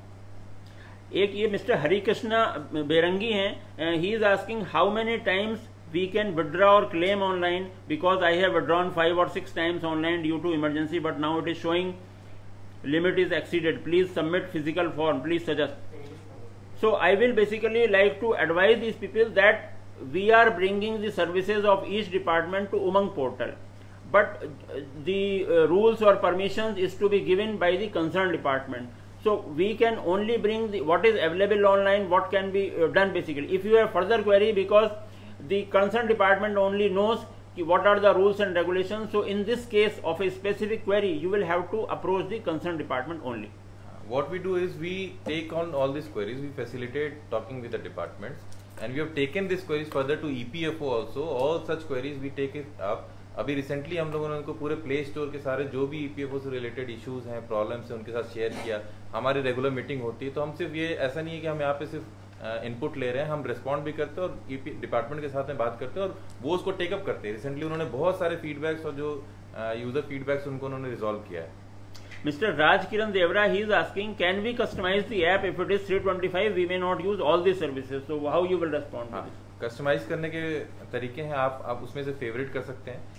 एक ये mister Hari Krishna Berangi हैं, he is asking how many times we can withdraw or claim online, because I have withdrawn 5 or 6 times online due to emergency, but now it is showing limit is exceeded. Please submit physical form. Please suggest. So I will basically like to advise these people that we are bringing the services of each department to UMANG portal, but the rules or permissions is to be given by the concerned department. So we can only bring what is available online, what can be done basically. If you have further query, because the concerned department only knows what are the rules and regulations, so in this case of a specific query, you will have to approach the concerned department only. What we do is we take on all these queries, we facilitate talking with the departments, and we have taken these queries further to EPFO also. All such queries we take it up. अभी recently हम लोगों ने उनको पूरे play store के सारे जो भी EPFO से रिलेटेड इश्यूज हैं, प्रॉब्लम्स हैं, उनके साथ शेयर किया. हमारी रेगुलर मीटिंग होती है, तो हम सिर्फ ये ऐसा नहीं है कि हम यहाँ पे सिर्फ इनपुट ले रहे हैं, हम रिस्पॉन्ड भी करते हैं और डिपार्टमेंट के साथ में बात करते हैं और वो उसको टेकअप करते हैं. रिसेंटली उन्होंने बहुत सारे फीडबैक्स और जो यूजर फीडबैक्स उनको उन्होंने रिजॉल्व किया है. Mr. Raj Kiran Devra, he is asking, can we customize the app if it is 325? We may not use all these services. So how you will respond to this? Customise करने के तरीके हैं, आप उसमें से favourite कर सकते हैं.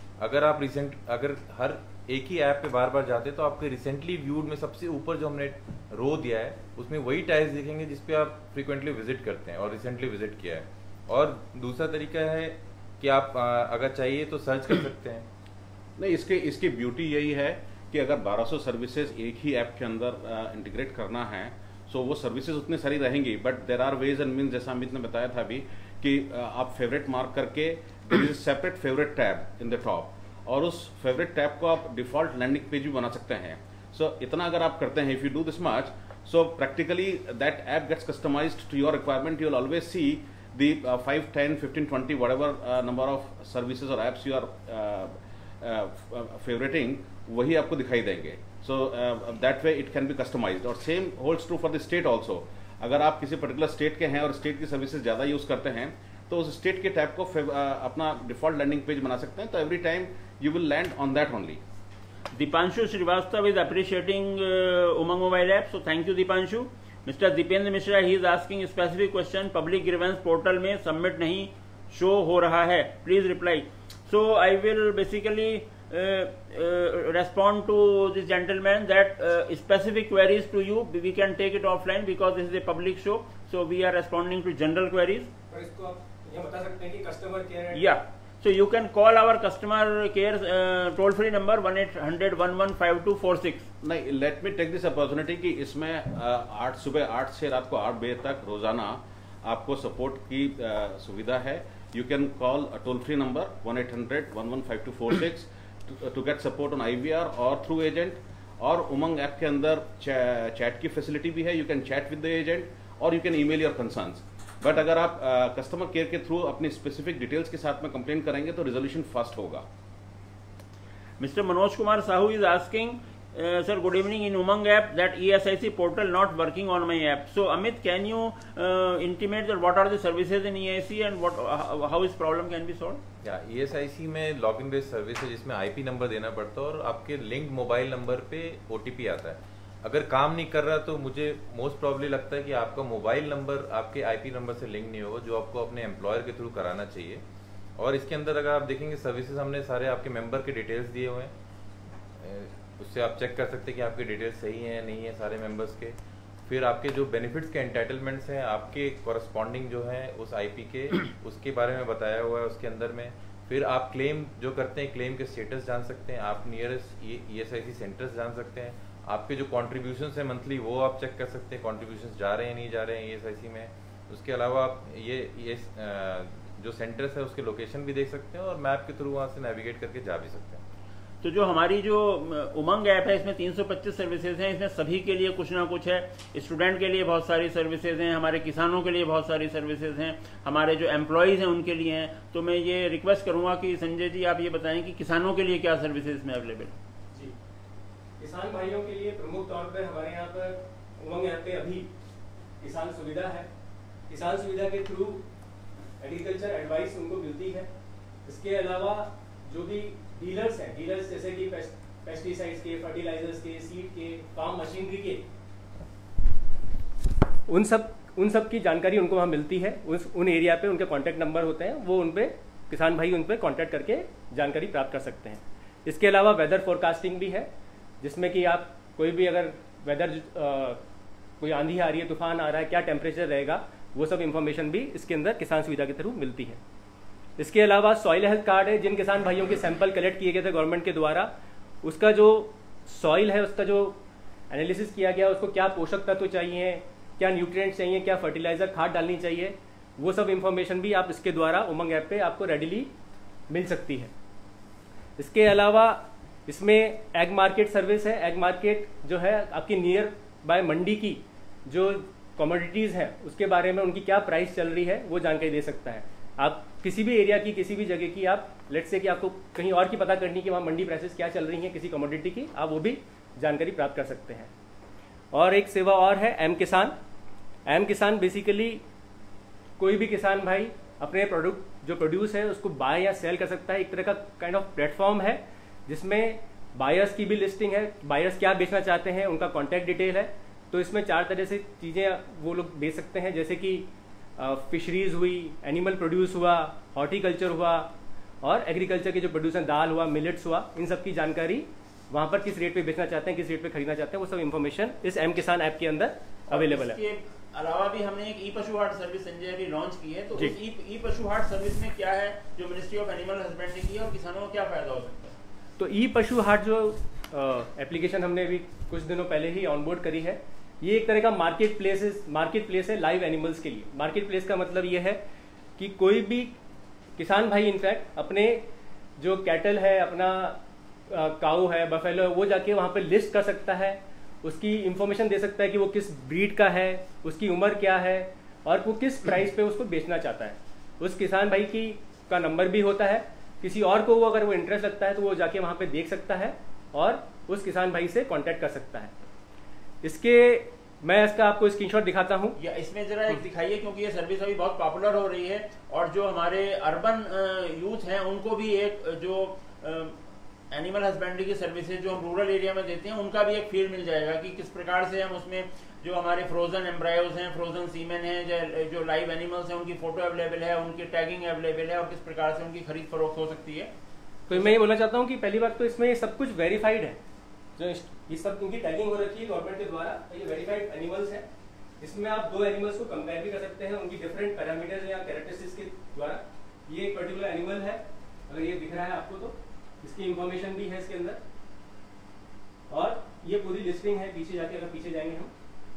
अगर हर एक ही ऐप पे बार बार जाते हैं तो आपके रिसेंटली व्यूड में सबसे ऊपर जो हमने रो दिया है उसमें वही टाइल्स दिखेंगे जिस पे आप फ्रीक्वेंटली विजिट करते हैं और रिसेंटली विजिट किया है. और दूसरा तरीका है कि आप अगर चाहिए तो सर्च कर सकते हैं. नहीं, इसकी ब्यूटी यही है कि अगर 1200 सर्विसेज एक ही ऐप के अंदर इंटीग्रेट करना है, सो वो सर्विसेज उतनी सारी रहेंगी, but there are ways and means, जैसा अमित ने बताया था अभी, कि आप फेवरेट मार्क करके there is separate favourite tab in the top, और उस फेवरेट टैब को आप डिफॉल्ट लैंडिंग पेज भी बना सकते हैं. सो इतना अगर आप करते हैं, if you do this much, so practically that app gets customised to your requirement. You will always see the 5, 10, 15, 20 whatever number of services or apps you are favoriting, वही आपको दिखाई देंगे. So that way it can be customized. और same holds true for the state also. अगर आप किसी particular state के हैं और स्टेट की सर्विसेज ज़्यादा यूज़ करते हैं तो उस स्टेट के टैब को अपना डिफॉल्ट लैंडिंग पेज बना सकते हैं, तो every time you will land on that only. Dipanshu Srivastava is appreciating UMANG mobile app, so thank you Dipanshu. Mr. Dipendra Mishra, he is asking a specific question. Public grievance portal में submit नहीं show हो रहा है, please reply. So I will basically respond to this gentleman that specific queries to you we can take it offline because this is a public show, so we are responding to general queries. पर इसको आप ये बता सकते हैं कि customer care, yeah, so you can call our customer care toll free number 1-800-115246. नहीं, let me take this opportunity कि इसमें सुबह 8 से रात को 8 बजे तक रोजाना आपको सपोर्ट की सुविधा है. You can call toll free number 1-800-115246 to get support on IVR और थ्रू एजेंट. और उमंग ऐप के अंदर चैट की फैसिलिटी भी है. You can chat with the agent और you can email your concerns. But अगर आप कस्टमर केयर के थ्रू अपनी स्पेसिफिक डिटेल्स के साथ में कंप्लेन करेंगे तो रिजोल्यूशन फास्ट होगा. Mr. Manoj Kumar Sahu is asking, sir, good evening, in UMANG app that ESIC portal not working on my app. So Amit, can you intimate that what are the services in ESIC and how this problem can be solved? या ESIC में login based service है जिसमें IP number देना पड़ता है और आपके linked mobile number पे OTP आता है. अगर काम नहीं कर रहा तो मुझे मोस्ट प्रॉब्ली लगता है कि आपका मोबाइल नंबर आपके IP नंबर से लिंक नहीं होगा, जो आपको अपने एम्प्लॉयर के थ्रू कराना चाहिए. और इसके अंदर अगर आप देखेंगे सर्विसेज हमने सारे आपके मेंबर के डिटेल्स दिए हुए हैं, उससे आप चेक कर सकते हैं कि आपके डिटेल्स सही हैं नहीं है सारे मेंबर्स के. फिर आपके जो बेनिफिट्स के एंटाइटलमेंट्स हैं आपके कॉरस्पॉन्डिंग जो है उस IP के उसके बारे में बताया हुआ है उसके अंदर में. फिर आप क्लेम जो करते हैं क्लेम के स्टेटस जान सकते हैं, आप नियरेस्ट ESIC सेंटर्स जान सकते हैं, आपके जो कॉन्ट्रीब्यूशंस हैं मंथली वो आप चेक कर सकते हैं कॉन्ट्रीब्यूशंस जा रहे हैं नहीं जा रहे हैं ESIC में. उसके अलावा आप ये जो सेंटर्स है उसके लोकेशन भी देख सकते हैं और मैप के थ्रू वहाँ से नेविगेट करके जा भी सकते हैं. तो जो हमारी जो उमंग ऐप है इसमें 325 सर्विसेज हैं, इसमें सभी के लिए कुछ ना कुछ है. स्टूडेंट के लिए बहुत सारी सर्विसेज हैं, हमारे किसानों के लिए बहुत सारी सर्विसेज हैं, हमारे जो एम्प्लॉयज़ हैं उनके लिए हैं. तो मैं ये रिक्वेस्ट करूँगा कि संजय जी आप ये बताएं कि किसानों के लिए क्या सर्विसेज इसमें अवेलेबल. जी, किसान भाइयों के लिए प्रमुख तौर पर हमारे यहाँ पर उमंग ऐप पे अभी किसान सुविधा है. किसान सुविधा के थ्रू एग्रीकल्चर एडवाइस उनको मिलती है. इसके अलावा जो भी डीलर्स हैं, डीलर्स जैसे कि पेस्टिसाइड्स के, फर्टिलाइजर्स के, सीड के, फार्म मशीनरी के, उन सब की जानकारी उनको वहाँ मिलती है। उन एरिया पे उनके कॉन्टैक्ट नंबर होते हैं, वो उन पे किसान भाई उन पे कॉन्टैक्ट करके जानकारी प्राप्त कर सकते हैं। इसके अलावा वेदर फोरकास्टिंग भी है, जिसमें कि आप कोई भी अगर वेदर कोई आंधी आ रही है, तूफान आ रहा है, क्या टेम्परेचर रहेगा, वो सब इंफॉर्मेशन भी इसके अंदर किसान सुविधा के थ्रू मिलती है। इसके अलावा सॉइल हेल्थ कार्ड है, जिन किसान भाइयों के सैंपल कलेक्ट किए गए थे गवर्नमेंट के द्वारा, उसका जो सॉइल है उसका जो एनालिसिस किया गया, उसको क्या पोषक तत्व चाहिए, क्या न्यूट्रिएंट्स चाहिए, क्या फर्टिलाइजर खाद डालनी चाहिए, वो सब इंफॉर्मेशन भी आप इसके द्वारा उमंग ऐप पे आपको रेडिली मिल सकती है। इसके अलावा इसमें एग मार्केट सर्विस है। एग मार्केट जो है आपकी नियर बाय मंडी की जो कमोडिटीज़ हैं उसके बारे में उनकी क्या प्राइस चल रही है वो जानकारी दे सकता है। आप किसी भी एरिया की, किसी भी जगह की, आप लेट्स से कि आपको कहीं और की पता करनी कि वहाँ मंडी प्राइसेस क्या चल रही हैं किसी कमोडिटी की, आप वो भी जानकारी प्राप्त कर सकते हैं। और एक सेवा और है एम किसान। एम किसान बेसिकली कोई भी किसान भाई अपने प्रोडक्ट जो प्रोड्यूस है उसको बाय या सेल कर सकता है। एक तरह का काइंड ऑफ प्लेटफॉर्म है जिसमें बायर्स की भी लिस्टिंग है, बायर्स क्या बेचना चाहते हैं, उनका कॉन्टैक्ट डिटेल है। तो इसमें 4 तरह से चीज़ें वो लोग बेच सकते हैं, जैसे कि फिशरीज हुई, एनिमल प्रोड्यूस हुआ, हॉर्टिकल्चर हुआ, और एग्रीकल्चर के जो प्रोड्यूस हैं, दाल हुआ, मिलेट्स हुआ, इन सब की जानकारी वहाँ पर किस रेट पे बेचना चाहते हैं, किस रेट पे खरीदना चाहते हैं, वो सब इन्फॉर्मेशन इस एम किसान ऐप के अंदर अवेलेबल है। इसके अलावा भी हमने एक ई पशु हाट सर्विस संजय अभी लॉन्च की है, तो उस ई पशु हाट सर्विस में क्या है जो मिनिस्ट्री ऑफ एनिमल हस्बेंड्री की है और किसानों को क्या फायदा हो सकता है? तो ई पशु हाट जो एप्लीकेशन हमने अभी कुछ दिनों पहले ही ऑनबोर्ड करी है, ये एक तरह का मार्केट प्लेस है लाइव एनिमल्स के लिए। मार्केट प्लेस का मतलब ये है कि कोई भी किसान भाई इनफैक्ट अपने जो कैटल है, अपना काऊ है, बफेलो है, वो जाके वहाँ पे लिस्ट कर सकता है, उसकी इंफॉर्मेशन दे सकता है कि वो किस ब्रीड का है, उसकी उम्र क्या है और वो किस प्राइस पे उसको बेचना चाहता है। उस किसान भाई का नंबर भी होता है, किसी और को वो अगर वो इंटरेस्ट लगता है तो वो जाके वहाँ पे देख सकता है और उस किसान भाई से कॉन्टैक्ट कर सकता है। मैं इसका आपको स्क्रीनशॉट दिखाता हूँ, या इसमें जरा एक दिखाइए, क्योंकि ये सर्विस अभी बहुत पॉपुलर हो रही है और जो हमारे अर्बन यूथ हैं उनको भी एक जो एनिमल हस्बेंड्री की सर्विसेज जो हम रूरल एरिया में देते हैं उनका भी एक फील मिल जाएगा कि किस प्रकार से हम उसमें जो हमारे फ्रोजन एम्ब्रायोज हैं, फ्रोजन सीमेन हैं, जो लाइव एनिमल्स हैं, उनकी फोटो अवेलेबल है, उनकी टैगिंग अवेलेबल है और किस प्रकार से उनकी खरीद फरोख्त हो सकती है। तो मैं ये बोलना चाहता हूँ कि पहली बात तो इसमें सब कुछ वेरीफाइड है, जो ये सब उनकी टैगिंग हो रखी है गवर्नमेंट के द्वारा, ये वेरीफाइड एनिमल्स हैं। इसमें आप 2 एनिमल्स को कंपेयर भी कर सकते हैं उनकी डिफरेंट पैरामीटर्स या कैरेक्टरिस्टिक्स के द्वारा। ये एक पर्टिकुलर एनिमल है, अगर ये दिख रहा है आपको तो इसकी इंफॉर्मेशन भी है इसके अंदर, और ये पूरी लिस्टिंग है। पीछे जाके अगर पीछे जाएंगे हम,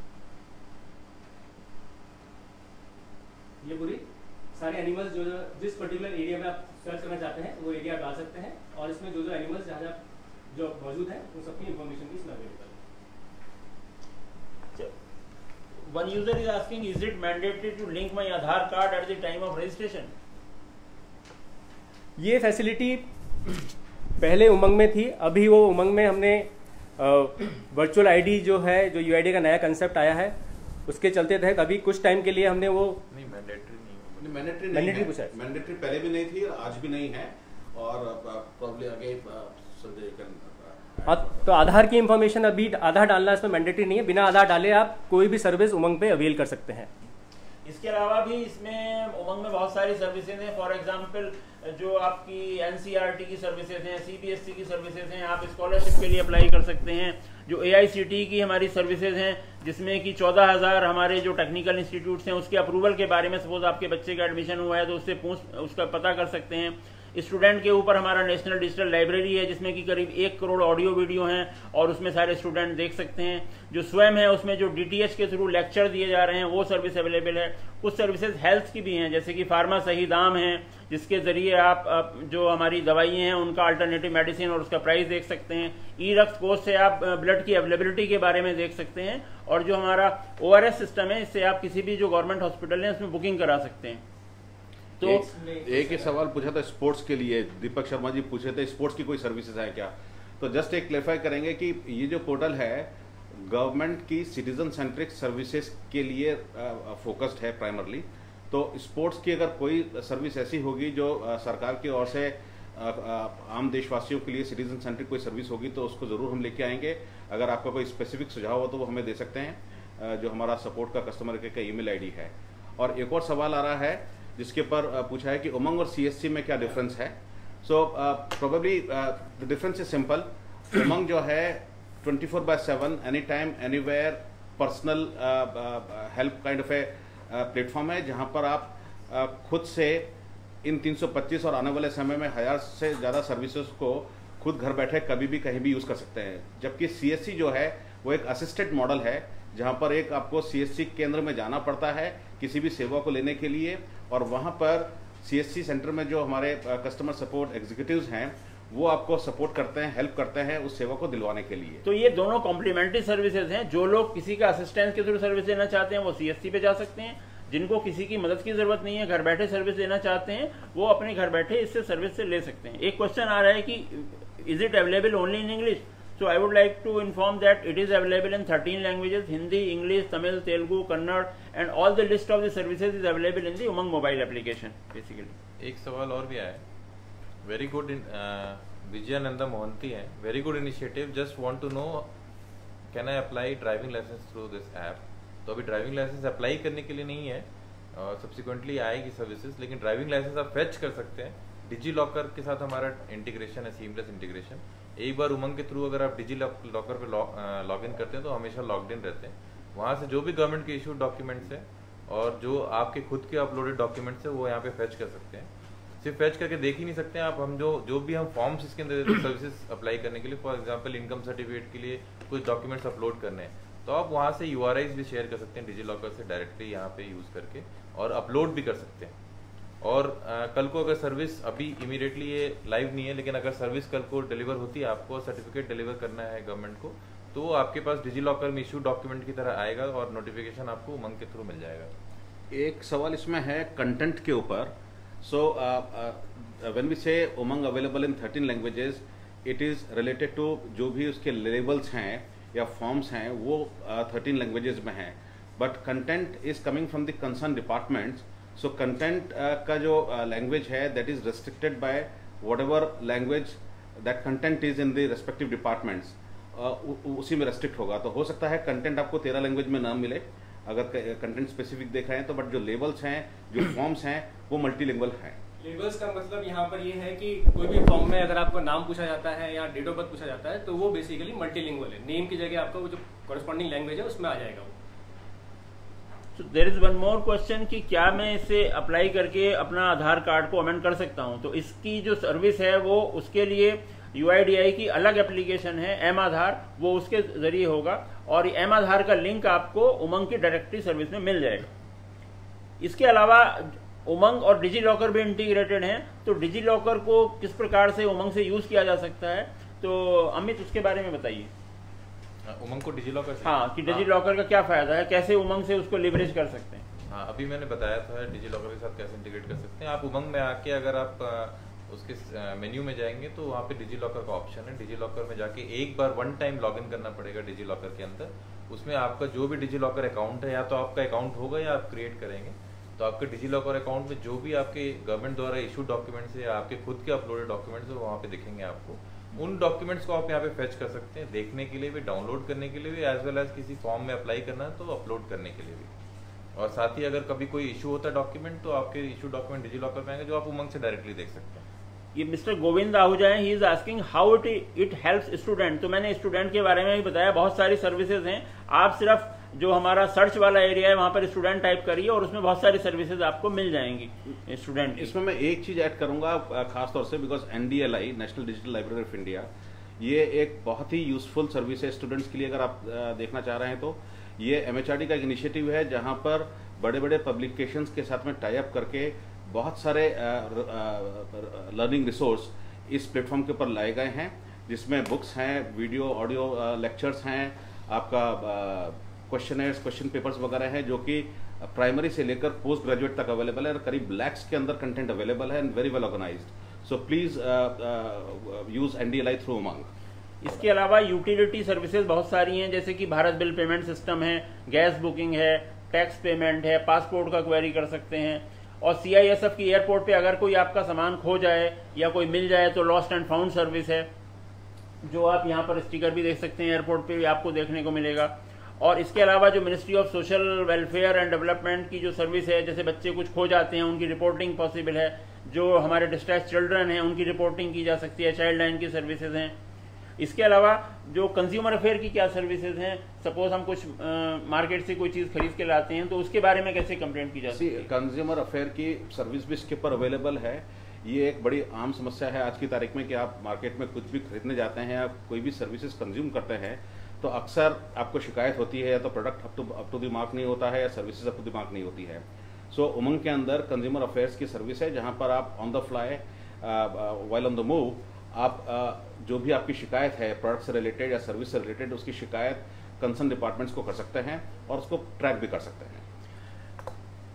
ये पूरी सारे एनिमल्स जो जिस पर्टिकुलर एरिया में आप सर्च करना चाहते हैं वो एरिया डाल सकते हैं, और इसमें जो एनिमल्स जहाँ जो मौजूद है उन सबकी इंफॉर्मेशन भी इसमें अवेलेबल है। One user is asking, is it mandatory to link my Aadhaar card at the time of registration? ये फैसिलिटी पहले उमंग में थी, अभी वो उमंग में हमने वर्चुअल आईडी जो है, जो यूआईडी का नया कंसेप्ट आया है, उसके चलते तहत अभी कुछ टाइम के लिए हमने वो मैंडेटरी पूछा है। मैंडेटरी पहले भी नहीं थी और आज भी नहीं है, और प्रॉब्लम आगे तो आधार की इंफॉर्मेशन अभी आधार डालना इसमें मैंडेटरी नहीं है, बिना आधार डाले आप कोई भी सर्विस उमंग पे अवेल कर सकते हैं। इसके अलावा भी इसमें उमंग में बहुत सारी सर्विसेज हैं। फॉर एग्जांपल जो आपकी एनसीईआरटी की सर्विसेज हैं, सीबीएसई की सर्विसेज हैं, आप स्कॉलरशिप के लिए अप्लाई कर सकते हैं। जो एआईसीटीई की हमारी सर्विसेज हैं, जिसमें कि 14,000 हमारे जो टेक्निकल इंस्टीट्यूट्स हैं उसके अप्रूवल के बारे में, सपोज आपके बच्चे का एडमिशन हुआ है तो उससे उसका पता कर सकते हैं। स्टूडेंट के ऊपर हमारा नेशनल डिजिटल लाइब्रेरी है, जिसमें कि करीब 1 करोड़ ऑडियो वीडियो हैं और उसमें सारे स्टूडेंट देख सकते हैं। जो स्वयं है उसमें जो डीटीएच के थ्रू लेक्चर दिए जा रहे हैं वो सर्विस अवेलेबल है। कुछ सर्विसेज हेल्थ की भी हैं, जैसे कि फार्मा सही दाम है, जिसके जरिए आप जो हमारी दवाइयाँ हैं उनका अल्टरनेटिव मेडिसिन और उसका प्राइस देख सकते हैं। ई रक्त कोष से आप ब्लड की अवेलेबिलिटी के बारे में देख सकते हैं, और जो हमारा ORS सिस्टम है इससे आप किसी भी जो गवर्नमेंट हॉस्पिटल है उसमें बुकिंग करा सकते हैं। तो एक ही सवाल पूछा था स्पोर्ट्स के लिए, दीपक शर्मा जी पूछे थे स्पोर्ट्स की कोई सर्विसेज है क्या? तो जस्ट एक क्लेरिफाई करेंगे कि ये जो पोर्टल है गवर्नमेंट की सिटीजन सेंट्रिक सर्विसेज के लिए फोकस्ड है प्राइमरली। तो स्पोर्ट्स की अगर कोई सर्विस ऐसी होगी जो सरकार की ओर से आम देशवासियों के लिए सिटीजन सेंट्रिक कोई सर्विस होगी तो उसको ज़रूर हम लेके आएंगे। अगर आपका कोई स्पेसिफिक सुझाव हो तो वो हमें दे सकते हैं, जो हमारा सपोर्ट का कस्टमर केयर का ईमेल आईडी है। और एक और सवाल आ रहा है जिसके ऊपर पूछा है कि उमंग और सीएससी में क्या डिफरेंस है। So probably the difference is simple. Umang जो है 24/7 any time anywhere personal help kind of a platform है, जहां पर आप खुद से इन 325 और आने वाले समय में 1000 से ज़्यादा सर्विसेज को खुद घर बैठे कभी भी कहीं भी यूज़ कर सकते हैं। जबकि सीएससी जो है वो एक असिस्टेड मॉडल है, जहां पर एक आपको सीएससी केंद्र में जाना पड़ता है किसी भी सेवा को लेने के लिए, और वहां पर सीएससी सेंटर में जो हमारे कस्टमर सपोर्ट एग्जीक्यूटिव्स हैं वो आपको सपोर्ट करते हैं, हेल्प करते हैं उस सेवा को दिलवाने के लिए। तो ये दोनों कॉम्प्लीमेंट्री सर्विसेज हैं। जो लोग किसी का असिस्टेंस के थ्रू सर्विस लेना चाहते हैं वो सीएससी पे जा सकते हैं, जिनको किसी की मदद की जरूरत नहीं है, घर बैठे सर्विस लेना चाहते हैं, वो अपने घर बैठे इससे सर्विस से ले सकते हैं। एक क्वेश्चन आ रहा है कि is it available only in English? So I would like to inform that it is available in 13 languages: Hindi, English, Tamil, Telugu, Kannada, and all the list of the services is available in the UMANG mobile application basically. एक सवाल और भी आया है, very good Vijayananda Mohanty है, very good initiative, just want to know can I apply driving licence through this app. तो अभी driving licence apply करने के लिए नहीं है, सब्सिक्वेंटली आएगी सर्विसेज, लेकिन ड्राइविंग लाइसेंस आप फेच कर सकते हैं। डिजी लॉकर के साथ हमारा इंटीग्रेशन है, सीमलेस इंटीग्रेशन। एक बार उमंग के थ्रू अगर आप डिजी लॉकर पे लॉग इन करते हैं तो हमेशा लॉग्ड इन रहते हैं। वहाँ से जो भी गवर्नमेंट के इशूड डॉक्यूमेंट्स है और जो आपके खुद के अपलोडेड डॉक्यूमेंट्स है वो यहाँ पे फेच कर सकते हैं। सिर्फ फेच करके देख ही नहीं सकते हैं आप, हम जो भी हम फॉर्म्स इसके अंदर देते हैं सर्विसेज अप्लाई करने के लिए, फॉर एग्जाम्पल इनकम सर्टिफिकेट के लिए कुछ डॉक्यूमेंट्स अपलोड करने हैं, तो आप वहाँ से URIs भी शेयर कर सकते हैं डिजी लॉकर से डायरेक्टली यहाँ पे यूज करके, और अपलोड भी कर सकते हैं। और कल को अगर सर्विस अभी इमीडिएटली ये लाइव नहीं है, लेकिन अगर सर्विस कल को डिलीवर होती है, आपको सर्टिफिकेट डिलीवर करना है गवर्नमेंट को, तो वो आपके पास डिजी लॉकर में इशू डॉक्यूमेंट की तरह आएगा और नोटिफिकेशन आपको उमंग के थ्रू मिल जाएगा। एक सवाल इसमें है कंटेंट के ऊपर। सो when we say Umang available in 13 languages, it is related to जो भी उसके लेबल्स हैं या फॉर्म्स हैं वो 13 लैंग्वेजेस में हैं, but content is coming from the concern departments. So content का जो लैंग्वेज है that is restricted by whatever language that content is in the respective departments, उसी में रेस्ट्रिक्ट होगा। तो हो सकता है कंटेंट आपको 13 लैंग्वेज में ना मिले अगर कंटेंट स्पेसिफिक देख रहे हैं तो, बट जो लेबल्स हैं, जो फॉर्म्स हैं, वो मल्टीलिंगुअल हैं। लेबल्स का मतलब यहाँ पर ये है कि कोई भी फॉर्म में अगर आपको नाम पूछा जाता है या डेट ऑफ बर्थ पूछा जाता है तो वो बेसिकली मल्टीलिंगुअल है। नेम की जगह आपका वो जो कॉरेस्पॉन्डिंग लैंग्वेज है उसमें आ जाएगा वो। So there is one more question कि क्या मैं इसे अप्लाई करके अपना आधार कार्ड को अमेंड कर सकता हूं? तो इसकी जो सर्विस है वो उसके लिए UIDAI की अलग एप्लीकेशन है एम आधार, वो उसके जरिए होगा, और एम आधार का लिंक आपको उमंग की डायरेक्टरी सर्विस में मिल जाएगा। इसके अलावा उमंग और डिजी लॉकर भी इंटीग्रेटेड हैं, तो डिजी लॉकर को किस प्रकार से उमंग से यूज किया जा सकता है, तो अमित उसके बारे में बताइए। उमंग को डिजी लॉकर, हाँ, कि डिजी लॉकर का क्या फायदा है, कैसे उमंग से उसको लिवरेज कर सकते हैं। हाँ, अभी मैंने बताया था डिजी लॉकर के साथ कैसे इंटीग्रेट कर सकते हैं। आप उमंग में आके अगर आप उसके मेन्यू में जाएंगे तो वहाँ पे डिजी लॉकर का ऑप्शन है। डिजी लॉकर में जाके एक बार वन टाइम लॉगिन करना पड़ेगा डिजी लॉकर के अंदर। उसमें आपका जो भी डिजी लॉकर अकाउंट है, या तो आपका अकाउंट होगा या आप क्रिएट करेंगे, तो आपके डिजी लॉकर अकाउंट में जो भी आपके गवर्नमेंट द्वारा इशू डॉक्यूमेंट्स है या आपके खुद के अपलोडेड डॉक्यूमेंट्स है वहाँ पे दिखेंगे आपको। उन डॉक्यूमेंट्स को आप यहाँ पे फेच कर सकते हैं, देखने के लिए भी, डाउनलोड करने के लिए भी, एज वेल एज किसी फॉर्म में अप्लाई करना है तो अपलोड करने के लिए भी। और साथ ही अगर कभी कोई इशू होता है डॉक्यूमेंट, तो आपके इशू डॉक्यूमेंट डिजी लॉकर में आएंगे जो आप उमंग से डायरेक्टली देख सकते हैं। ये मिस्टर गोविंद आहूजा है, he is asking how it helps student. तो मैंने स्टूडेंट के बारे में भी बताया, बहुत सारी सर्विसेज हैं। आप सिर्फ जो हमारा सर्च वाला एरिया है वहां पर स्टूडेंट टाइप करिए और उसमें बहुत सारी सर्विसेज आपको मिल जाएंगी स्टूडेंट। इसमें मैं एक चीज ऐड करूंगा खास तौर से, because NDLI, national digital library of India, ये एक बहुत ही यूजफुल सर्विस है स्टूडेंट्स के लिए। अगर आप देखना चाह रहे हैं तो ये MHRD का एक इनिशिएटिव है जहां पर बड़े बड़े पब्लिकेशंस के साथ में टाई अप करके बहुत सारे लर्निंग रिसोर्स इस प्लेटफॉर्म के ऊपर लाए गए हैं, जिसमें बुक्स हैं, वीडियो ऑडियो लेक्चर्स हैं, आपका क्वेश्चनर्स, क्वेश्चन पेपर्स वगैरह हैं, जो कि प्राइमरी से लेकर पोस्ट ग्रेजुएट तक अवेलेबल है, और करीब लैक्स के अंदर कंटेंट अवेलेबल है and very well organised. So please use NDLI through Umang. इसके अलावा यूटिलिटी सर्विसेज बहुत सारी हैं, जैसे कि भारत बिल पेमेंट सिस्टम है, गैस बुकिंग है, टैक्स पेमेंट है, पासपोर्ट का क्वेरी कर सकते हैं, और CISF की एयरपोर्ट पे अगर कोई आपका सामान खो जाए या कोई मिल जाए तो लॉस्ट एंड फाउंड सर्विस है, जो आप यहाँ पर स्टिकर भी देख सकते हैं, एयरपोर्ट पे भी आपको देखने को मिलेगा। और इसके अलावा जो ministry of social welfare and development की जो सर्विस है, जैसे बच्चे कुछ खो जाते हैं उनकी रिपोर्टिंग पॉसिबल है, जो हमारे डिस्ट्रेस चिल्ड्रन हैं उनकी रिपोर्टिंग की जा सकती है, चाइल्ड लाइन की सर्विसेज हैं। इसके अलावा जो कंज्यूमर अफेयर की क्या सर्विसेज हैं, सपोज हम कुछ मार्केट से कोई चीज़ खरीद के लाते हैं तो उसके बारे में कैसे कंप्लेंट की जा सकती है? कंज्यूमर अफेयर की सर्विस भी इसके ऊपर अवेलेबल है। ये एक बड़ी आम समस्या है आज की तारीख में कि आप मार्केट में कुछ भी खरीदने जाते हैं, आप कोई भी सर्विसेज कंज्यूम करते हैं तो अक्सर आपको शिकायत होती है या तो product up to the mark नहीं होता है या services up to the mark नहीं होती है। सो उमंग के अंदर कंज्यूमर अफेयर्स की सर्विस है जहां पर आप on the fly while on the move आप जो भी आपकी शिकायत है प्रोडक्ट से रिलेटेड या सर्विस से रिलेटेड, उसकी शिकायत कंसर्न डिपार्टमेंट्स को कर सकते हैं और उसको ट्रैक भी कर सकते हैं।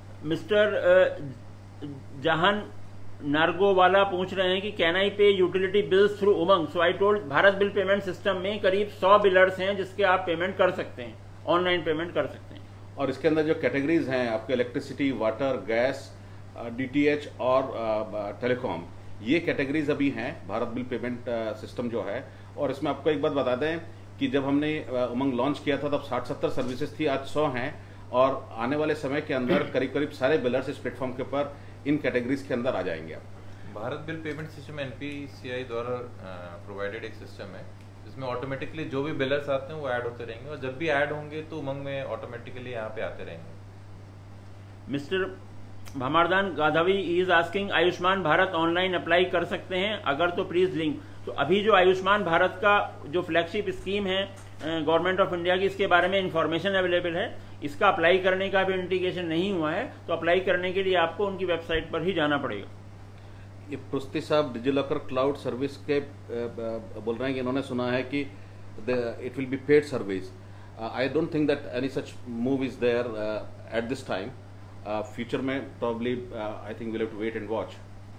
मिस्टर जहान नार्गोवाला पूछ रहे हैं कि can I pay utility bills through Umang? So I told, Bharat bill payment system में करीब 100 बिलर्स हैं जिसके आप पेमेंट कर सकते हैं, ऑनलाइन पेमेंट कर सकते हैं। और इसके अंदर जो कैटेगरीज हैं आपके इलेक्ट्रिसिटी, वाटर, गैस, DTH और टेलीकॉम, ये कैटेगरीज अभी हैं भारत बिल पेमेंट सिस्टम जो है। और इसमें आपको एक बात बता दें कि जब हमने उमंग लॉन्च किया था तब 60-70 सर्विसेज थी, आज 100 हैं और आने वाले समय के अंदर करीब करीब सारे बिलर्स इस प्लेटफॉर्म के ऊपर इन कैटेगरीज के अंदर आ जाएंगे। Bharat bill payment system NPCI द्वारा प्रोवाइडेड एक सिस्टम है जिसमें ऑटोमेटिकली जो भी बिलर्स आते हैं वो ऐड होते रहेंगे और जब भी ऐड होंगे तो उमंग में ऑटोमेटिकली यहाँ पे आते रहेंगे। Mister Bhamardan Gadhavi is asking, Ayushman Bharat online apply कर सकते हैं? अगर तो प्लीज लिंक। तो अभी जो आयुष्मान भारत का जो फ्लैगशिप स्कीम है गवर्नमेंट ऑफ इंडिया की, इसके बारे में इंफॉर्मेशन अवेलेबल है। इसका अप्लाई करने का भी इंडिकेशन नहीं हुआ है, तो अप्लाई करने के लिए आपको उनकी वेबसाइट पर ही जाना पड़ेगा। ये पुस्ती साहब डिजिलॉकर क्लाउड सर्विस के बोल रहे हैं कि इन्होंने सुना है कि it will be paid service. I don't think that any such move is there at this time. Future में probably I think will have to wait and watch.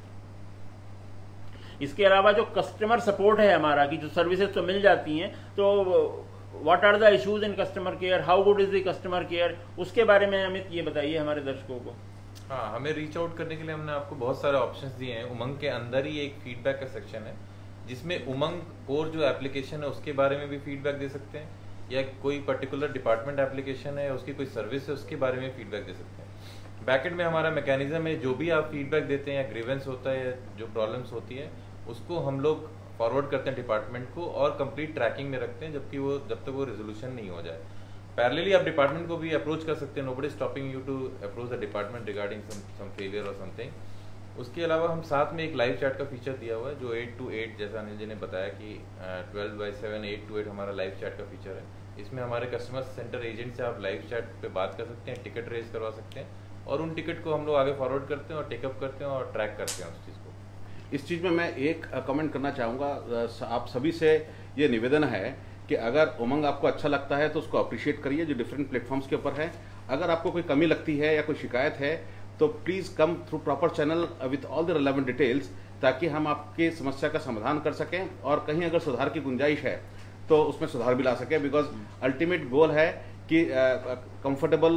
इसके अलावा जो कस्टमर सपोर्ट है हमारा की जो सर्विसेज तो मिल जाती हैं, तो what are the issues in customer care, how good is the customer care, उसके बारे में अमित ये बताइए हमारे दर्शकों को। हाँ, हमें रीच आउट करने के लिए हमने आपको बहुत सारे ऑप्शंस दिए हैं। उमंग के अंदर ही एक फीडबैक का सेक्शन है जिसमें उमंग कोर जो एप्लीकेशन है उसके बारे में भी फीडबैक दे सकते हैं, या कोई पर्टिकुलर डिपार्टमेंट एप्लीकेशन है उसकी कोई सर्विस है उसके बारे में फीडबैक दे सकते हैं। बैकएंड में हमारा मैकेनिज्म है, जो भी आप फीडबैक देते हैं या ग्रीवेंस होता है या जो प्रॉब्लम्स होती है उसको हम लोग फॉरवर्ड करते हैं डिपार्टमेंट को और कंप्लीट ट्रैकिंग में रखते हैं जब तक वो रेजोल्यूशन नहीं हो जाए। पैरेलली आप डिपार्टमेंट को भी अप्रोच कर सकते हैं, nobody stopping you to approach the department regarding some failure और समथिंग। उसके अलावा हम साथ में एक लाइव चैट का फीचर दिया हुआ है जो 8 to 8, जैसा अनिल जी ने बताया कि 12/7 8 to 8 हमारा लाइव चैट का फीचर है। इसमें हमारे कस्टमर सेंटर एजेंट से आप लाइव चैट पे बात कर सकते हैं, टिकट रेज करवा सकते हैं और उन टिकट को हम लोग आगे फॉरवर्ड करते हैं और टेकअप करते हैं और ट्रैक करते हैं उस चीज़ को। इस चीज़ में मैं एक कमेंट करना चाहूँगा, आप सभी से ये निवेदन है कि अगर उमंग आपको अच्छा लगता है तो उसको अप्रिशिएट करिए जो डिफरेंट प्लेटफॉर्म्स के ऊपर है। अगर आपको कोई कमी लगती है या कोई शिकायत है तो please come through proper channel with all the relevant details, ताकि हम आपकी समस्या का समाधान कर सकें और कहीं अगर सुधार की गुंजाइश है तो उसमें सुधार भी ला सकें। बिकॉज अल्टीमेट गोल है कि comfortable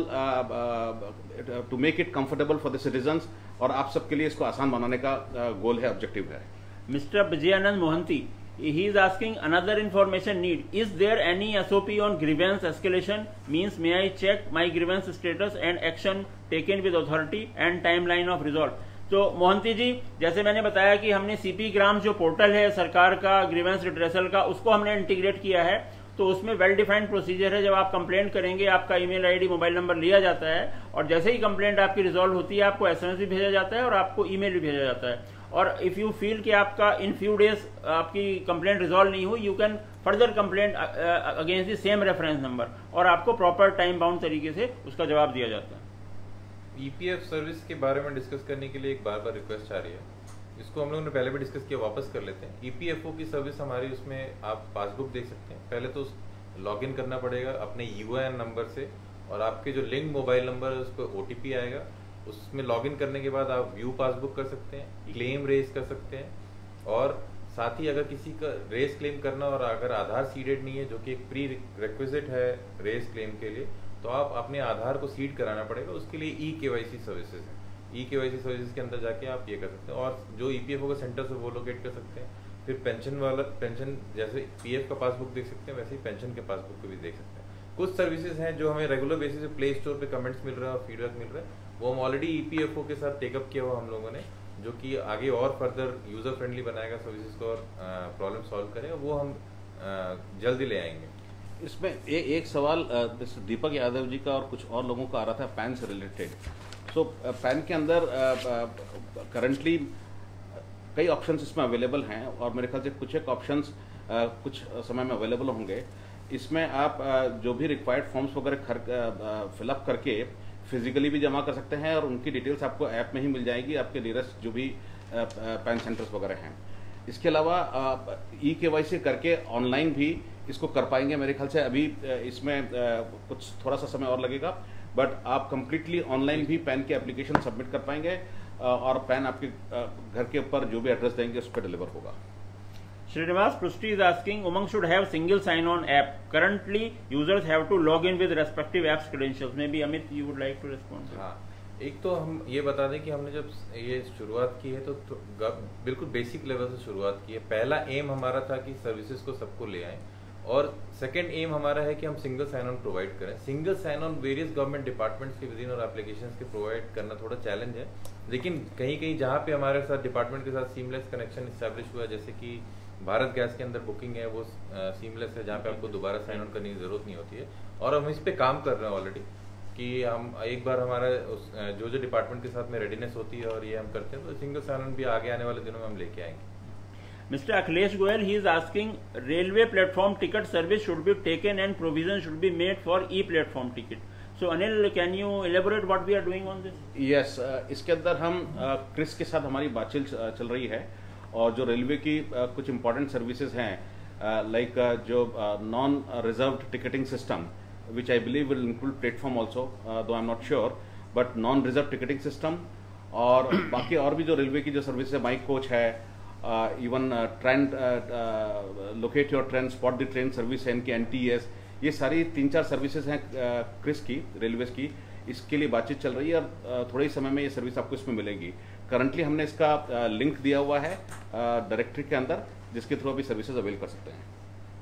to make it comfortable for the citizens और आप सबके लिए इसको आसान बनाने का गोल है, ऑब्जेक्टिव है। Mister Vijayanand Mohanty, he is asking another information need, is there any SOP on grievance escalation? Means may I check my grievance status and action taken with authority and timeline of resolve? तो मोहंती जी, जैसे मैंने बताया कि हमने CP ग्राम जो portal है सरकार का ग्रीवेंस रिड्रेसल का, उसको हमने इंटीग्रेट किया है। तो उसमें वेल डिफाइंड प्रोसीजर है, जब आप कंप्लेंट करेंगे आपका ईमेल आईडी मोबाइल नंबर लिया जाता है और जैसे ही कंप्लेंट आपकी रिजॉल्व होती है आपको SMS भी भेजा जाता है और आपको ईमेल भी भेजा जाता है। और इफ़ यू फील कि आपका इन फ्यू डेज आपकी कंप्लेंट रिजॉल्व नहीं हुई, you can further complaint against the same reference number और आपको प्रॉपर टाइम बाउंड तरीके से उसका जवाब दिया जाता है। EPF सर्विस के बारे में डिस्कस करने के लिए एक बार रिक्वेस्ट आ रही है, इसको हम लोगों ने पहले भी डिस्कस किया, वापस कर लेते हैं। EPFO की सर्विस हमारी, उसमें आप पासबुक देख सकते हैं। पहले तो लॉगिन करना पड़ेगा अपने UAN नंबर से और आपके जो लिंक मोबाइल नंबर है उस पर OTP आएगा। उसमें लॉगिन करने के बाद आप व्यू पासबुक कर सकते हैं, क्लेम रेज कर सकते हैं और साथ ही अगर किसी का रेस क्लेम करना और अगर आधार सीडेड नहीं है, जो कि एक प्री रिक्विजिट है रेस क्लेम के लिए, तो आप अपने आधार को सीड कराना पड़ेगा। उसके लिए eKYC सर्विसेज है। KYC सर्विसेज के अंदर जाके आप ये कर सकते हैं, और जो EPFO का सेंटर है वो लोकेट कर सकते हैं। फिर पेंशन जैसे PF का पासबुक देख सकते हैं, वैसे ही पेंशन के पासबुक को भी देख सकते हैं। कुछ सर्विसेज हैं जो हमें रेगुलर बेसिस पे प्ले स्टोर पे कमेंट्स मिल रहा है और फीडबैक मिल रहा है, वो हम ऑलरेडी EPFO के साथ टेकअप किया हुआ हम लोगों ने, जो कि आगे और फर्दर यूजर फ्रेंडली बनाएगा सर्विसेज को और प्रॉब्लम सॉल्व करेगा, वो हम जल्दी ले आएंगे। इसमें एक सवाल दीपक यादव जी का और कुछ और लोगों का आ रहा था पैन से रिलेटेड। सो पैन के अंदर करंटली कई ऑप्शंस इसमें अवेलेबल हैं और मेरे ख्याल से कुछ एक ऑप्शंस कुछ समय में अवेलेबल होंगे। इसमें आप जो भी रिक्वायर्ड फॉर्म्स वगैरह फिलअप करके फिजिकली भी जमा कर सकते हैं और उनकी डिटेल्स आपको ऐप में ही मिल जाएगी, आपके नियरेस्ट जो भी पैन सेंटर्स वगैरह हैं। इसके अलावा KYC करके ऑनलाइन भी इसको कर पाएंगे। मेरे ख्याल से अभी इसमें कुछ थोड़ा सा समय और लगेगा, बट आप कंप्लीटली ऑनलाइन भी पैन की एप्लीकेशन सबमिट कर पाएंगे और पैन आपके घर के ऊपर जो भी एड्रेस देंगे उस पर डिलीवर होगा। Srinivas Prusti is asking, Umang should have single sign-on app. Currently, users have to log in with respective apps credentials. Maybe Amit, you would like to respond? हाँ, एक तो हम ये बता दें कि हमने जब ये शुरुआत की है तो बिल्कुल बेसिक लेवल से शुरुआत की है। पहला एम हमारा था कि सर्विसेज को सबको ले आएं, और सेकंड एम हमारा है कि हम सिंगल साइन ऑन प्रोवाइड करें। Single sign on various government departments के विदिन और एप्लीकेशंस के प्रोवाइड करना थोड़ा चैलेंज है, लेकिन कहीं कहीं जहाँ पे हमारे साथ डिपार्टमेंट के साथ सीमलेस कनेक्शन इस्टेब्लिश हुआ है, जैसे कि भारत गैस के अंदर बुकिंग है वो सीमलेस है, जहाँ पे आपको दोबारा साइन ऑन करने की जरूरत नहीं होती है, और हम इस पे काम कर रहे हैं ऑलरेडी कि हम एक बार हमारा जो डिपार्टमेंट के साथ में रेडीनेस होती है और ये हम करते हैं, तो सिंगल साइन ऑन भी आगे आने वाले दिनों में हम लेके आएंगे। Mr. Akhilesh Goyal, he is asking, railway platform ticket service should be taken and provision should be made for e-platform ticket. So Anil, can you elaborate what we are doing on this? Yes, इसके अंदर हम Chris के साथ हमारी बातचीत चल रही है, और जो रेलवे की कुछ इम्पोर्टेंट सर्विसेज हैं लाइक जो non reserved ticketing system, which I believe will include platform also, though I'm not sure, but non reserved ticketing system, और बाकी और भी जो रेलवे की जो सर्विस है, माई कोच है, even train locate your train, spot the train service है इनकी, NTS, ये सारी 3-4 सर्विसेज हैं क्रिस की, रेलवेज की। इसके लिए बातचीत चल रही है और थोड़े ही समय में ये सर्विस आपको इसमें मिलेगी। करंटली हमने इसका लिंक दिया हुआ है डायरेक्टरी के अंदर, जिसके थ्रू अभी सर्विसेज अवेल कर सकते हैं।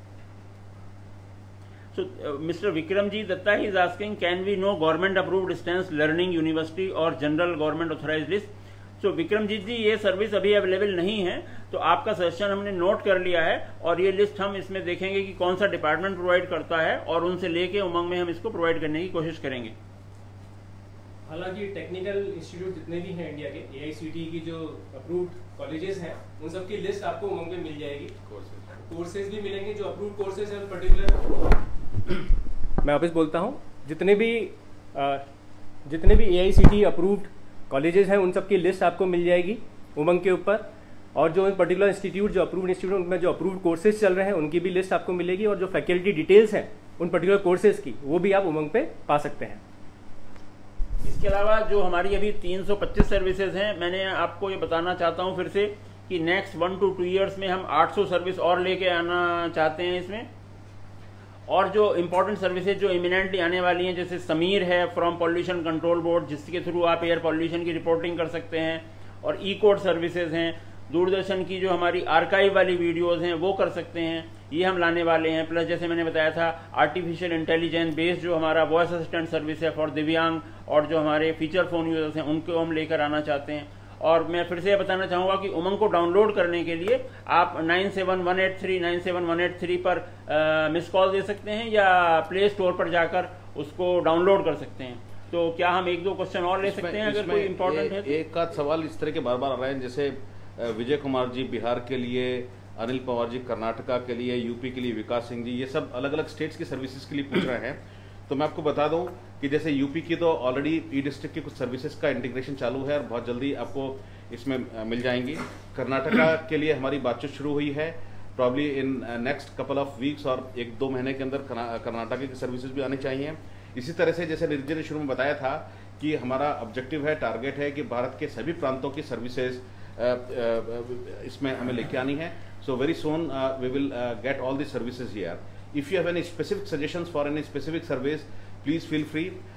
So, Mr. Vikramji Datta is asking, can we know government approved distance learning university or general government authorized list? So, Vikramji जी, ये सर्विस अभी अवेलेबल नहीं है, तो आपका सजेशन हमने नोट कर लिया है और ये लिस्ट हम इसमें देखेंगे कि कौन सा डिपार्टमेंट प्रोवाइड करता है और उनसे लेके उमंग में हम इसको प्रोवाइड करने की कोशिश करेंगे। हालांकि टेक्निकल इंस्टीट्यूट जितने भी हैं इंडिया के AICTE की जो अप्रूव्ड कॉलेजेस हैं, उन सब की लिस्ट आपको उमंग में मिल जाएगी। कोर्सेज भी मिलेंगे जो अप्रूव्ड कोर्सेज हैं पर्टिकुलर। मैं वापस बोलता हूँ, जितने भी AICTE अप्रूव्ड कॉलेजेस हैं उन सब की लिस्ट आपको मिल जाएगी उमंग के ऊपर, और जो पर्टिकुलर इंस्टीट्यूट जो अप्रूव्ड इंस्टीट्यूट उनमें जो अप्रूव्ड कोर्सेज चल रहे हैं उनकी भी लिस्ट आपको मिलेगी, और जो फैकल्टी डिटेल्स हैं उन पर्टिकुलर कोर्सेज की वो भी आप उमंग पे पा सकते हैं। इसके अलावा जो हमारी अभी 325 सर्विसेज हैं, मैंने आपको ये बताना चाहता हूँ फिर से कि नेक्स्ट 1 to 2 ईयर्स में हम 800 सर्विस और लेके आना चाहते हैं इसमें। और जो इम्पोर्टेंट सर्विसेज जो इमिनेंटली आने वाली हैं, जैसे समीर है फ्रॉम पॉल्यूशन कंट्रोल बोर्ड, जिसके थ्रू आप एयर पॉल्यूशन की रिपोर्टिंग कर सकते हैं, और ई-कोड सर्विसेज हैं, दूरदर्शन की जो हमारी आर्काइव वाली वीडियोस हैं वो कर सकते हैं, ये हम लाने वाले हैं। प्लस जैसे मैंने बताया था, आर्टिफिशियल इंटेलिजेंस बेस्ड जो हमारा वॉइस असिस्टेंट सर्विस है फॉर दिव्यांग, और जो हमारे फीचर फोन यूजर्स हैं उनको हम लेकर आना चाहते हैं। और मैं फिर से बताना चाहूँगा कि उमंग को डाउनलोड करने के लिए आप 97183 पर मिस कॉल दे सकते हैं या प्ले स्टोर पर जाकर उसको डाउनलोड कर सकते हैं। तो क्या हम 1-2 क्वेश्चन और ले सकते हैं अगर कोई इम्पोर्टेंट है? एक आध सवाल इस तरह के बार बार आ रहे हैं, जैसे विजय कुमार जी बिहार के लिए, अनिल पवार जी कर्नाटका के लिए, यूपी के लिए विकास सिंह जी, ये सब अलग अलग स्टेट्स की सर्विसेज के लिए पूछ रहे हैं। तो मैं आपको बता दूं कि जैसे यूपी की तो ऑलरेडी ई-डिस्ट्रिक्ट की कुछ सर्विसेज का इंटीग्रेशन चालू है और बहुत जल्दी आपको इसमें मिल जाएंगी। कर्नाटका के लिए हमारी बातचीत शुरू हुई है, probably in next couple of weeks, और 1-2 महीने के अंदर कर्नाटका की सर्विसेज भी आनी चाहिए। इसी तरह से जैसे नीरज ने शुरू में बताया था कि हमारा ऑब्जेक्टिव है, टारगेट है कि भारत के सभी प्रांतों की सर्विसेज इसमें हमें लेके आनी है। So very soon we will get all the services here. If you have any specific suggestions for any specific service, please feel free.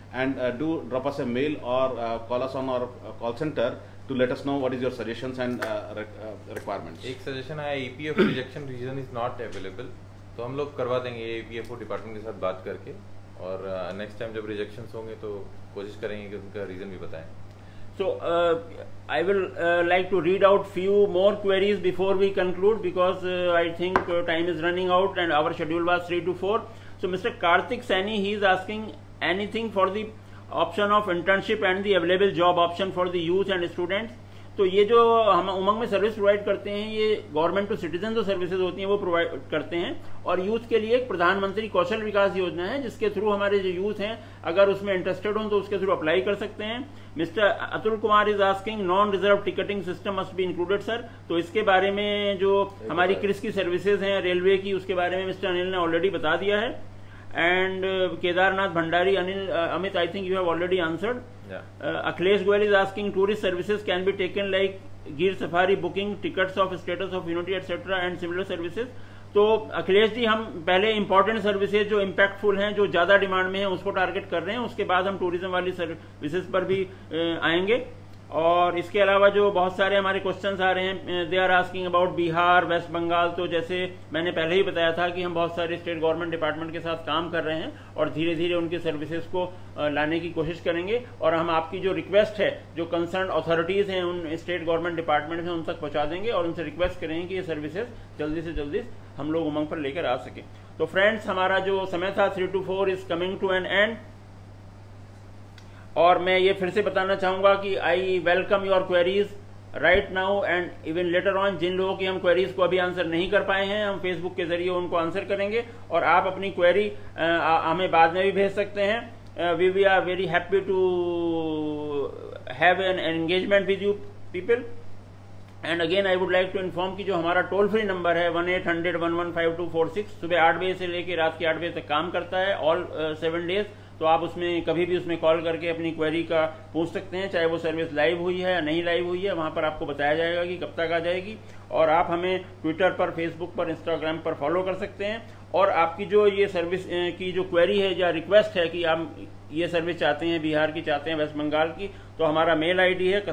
and do drop us a mail or call us on our call center to let us know what is your suggestions and requirements. एक suggestion है, EPF rejection reason is not available, तो हम लोग करवा देंगे EPFO department के साथ बात करके, और नेक्स्ट टाइम जब रिजेक्शंस होंगे तो कोशिश करेंगे कि उनका रीजन भी बताएं. So I will like to read out few more queries before we conclude, because I think time is running out and our schedule was 3 to 4. So Mr. Karthik Saini, he is asking anything for the option of internship and the available job option for the youth and students. तो ये जो हम उमंग में service provide करते हैं, ये government to citizen जो services होती हैं वो प्रोवाइड करते हैं, और यूथ के लिए एक प्रधानमंत्री कौशल विकास योजना है जिसके थ्रू हमारे जो यूथ हैं अगर उसमें इंटरेस्टेड हों तो उसके थ्रू अप्लाई कर सकते हैं. Mister Atul Kumar is asking non reserve ticketing system must be included sir. तो इसके बारे में जो हमारी क्रिस की सर्विसेज हैं रेलवे की, उसके बारे में मिस्टर अनिल ने ऑलरेडी बता दिया है. And Kedarnath Bhandari, Amit, I think you have already answered. Akhilesh Goyal is asking tourist services can be taken like Gir Safari booking, tickets of status of unity etc. and similar services. तो अखिलेश जी, हम पहले important services जो impactful हैं, जो ज़्यादा demand में है, उसको टारगेट कर रहे हैं. उसके बाद हम टूरिज्म वाली सर्विसेज पर भी आएंगे. और इसके अलावा जो बहुत सारे हमारे क्वेश्चंस आ रहे हैं, they are asking about Bihar, West Bengal. तो जैसे मैंने पहले ही बताया था कि हम बहुत सारे स्टेट गवर्नमेंट डिपार्टमेंट के साथ काम कर रहे हैं और धीरे धीरे उनकी सर्विसेज को लाने की कोशिश करेंगे. और हम आपकी जो रिक्वेस्ट है, जो कंसर्न अथॉरिटीज़ हैं उन स्टेट गवर्नमेंट डिपार्टमेंट में, उन तक पहुँचा देंगे और उनसे रिक्वेस्ट करेंगे कि ये सर्विसेज जल्दी से जल्दी हम लोग उमंग पर लेकर आ सकें. तो फ्रेंड्स, हमारा जो समय था 3 to 4 is coming to an end. और मैं ये फिर से बताना चाहूँगा कि I welcome your queries right now and even later on. जिन लोगों की हम क्वेरीज को अभी आंसर नहीं कर पाए हैं, हम फेसबुक के जरिए उनको आंसर करेंगे, और आप अपनी क्वेरी हमें बाद में भी भेज सकते हैं. We are very happy to have an engagement with you people. And again I would like to inform कि जो हमारा टोल फ्री नंबर है 1800-115246 सुबह 8 बजे से लेकर रात के 8 बजे तक काम करता है, ऑल 7 डेज. तो आप उसमें कभी भी उसमें कॉल करके अपनी क्वेरी का पूछ सकते हैं, चाहे वो सर्विस लाइव हुई है या नहीं लाइव हुई है. वहाँ पर आपको बताया जाएगा कि कब तक आ जाएगी. और आप हमें ट्विटर पर, फेसबुक पर, इंस्टाग्राम पर फॉलो कर सकते हैं. और आपकी जो ये सर्विस की जो क्वेरी है या रिक्वेस्ट है कि आप ये सर्विस चाहते हैं, बिहार की चाहते हैं, वेस्ट बंगाल की, तो हमारा मेल ID है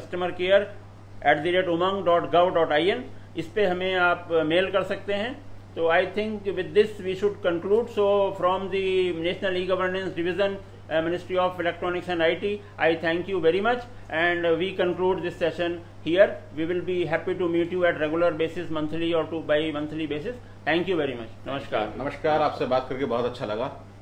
customercare@umang.gov.in. इस पर हमें आप मेल कर सकते हैं. So I think with this we should conclude. So from the National E-Governance Division, Ministry of Electronics and IT, I thank you very much, and we conclude this session here. We will be happy to meet you at regular basis, monthly or by monthly basis. Thank you very much. नमस्कार. नमस्कार. आपसे बात करके बहुत अच्छा लगा.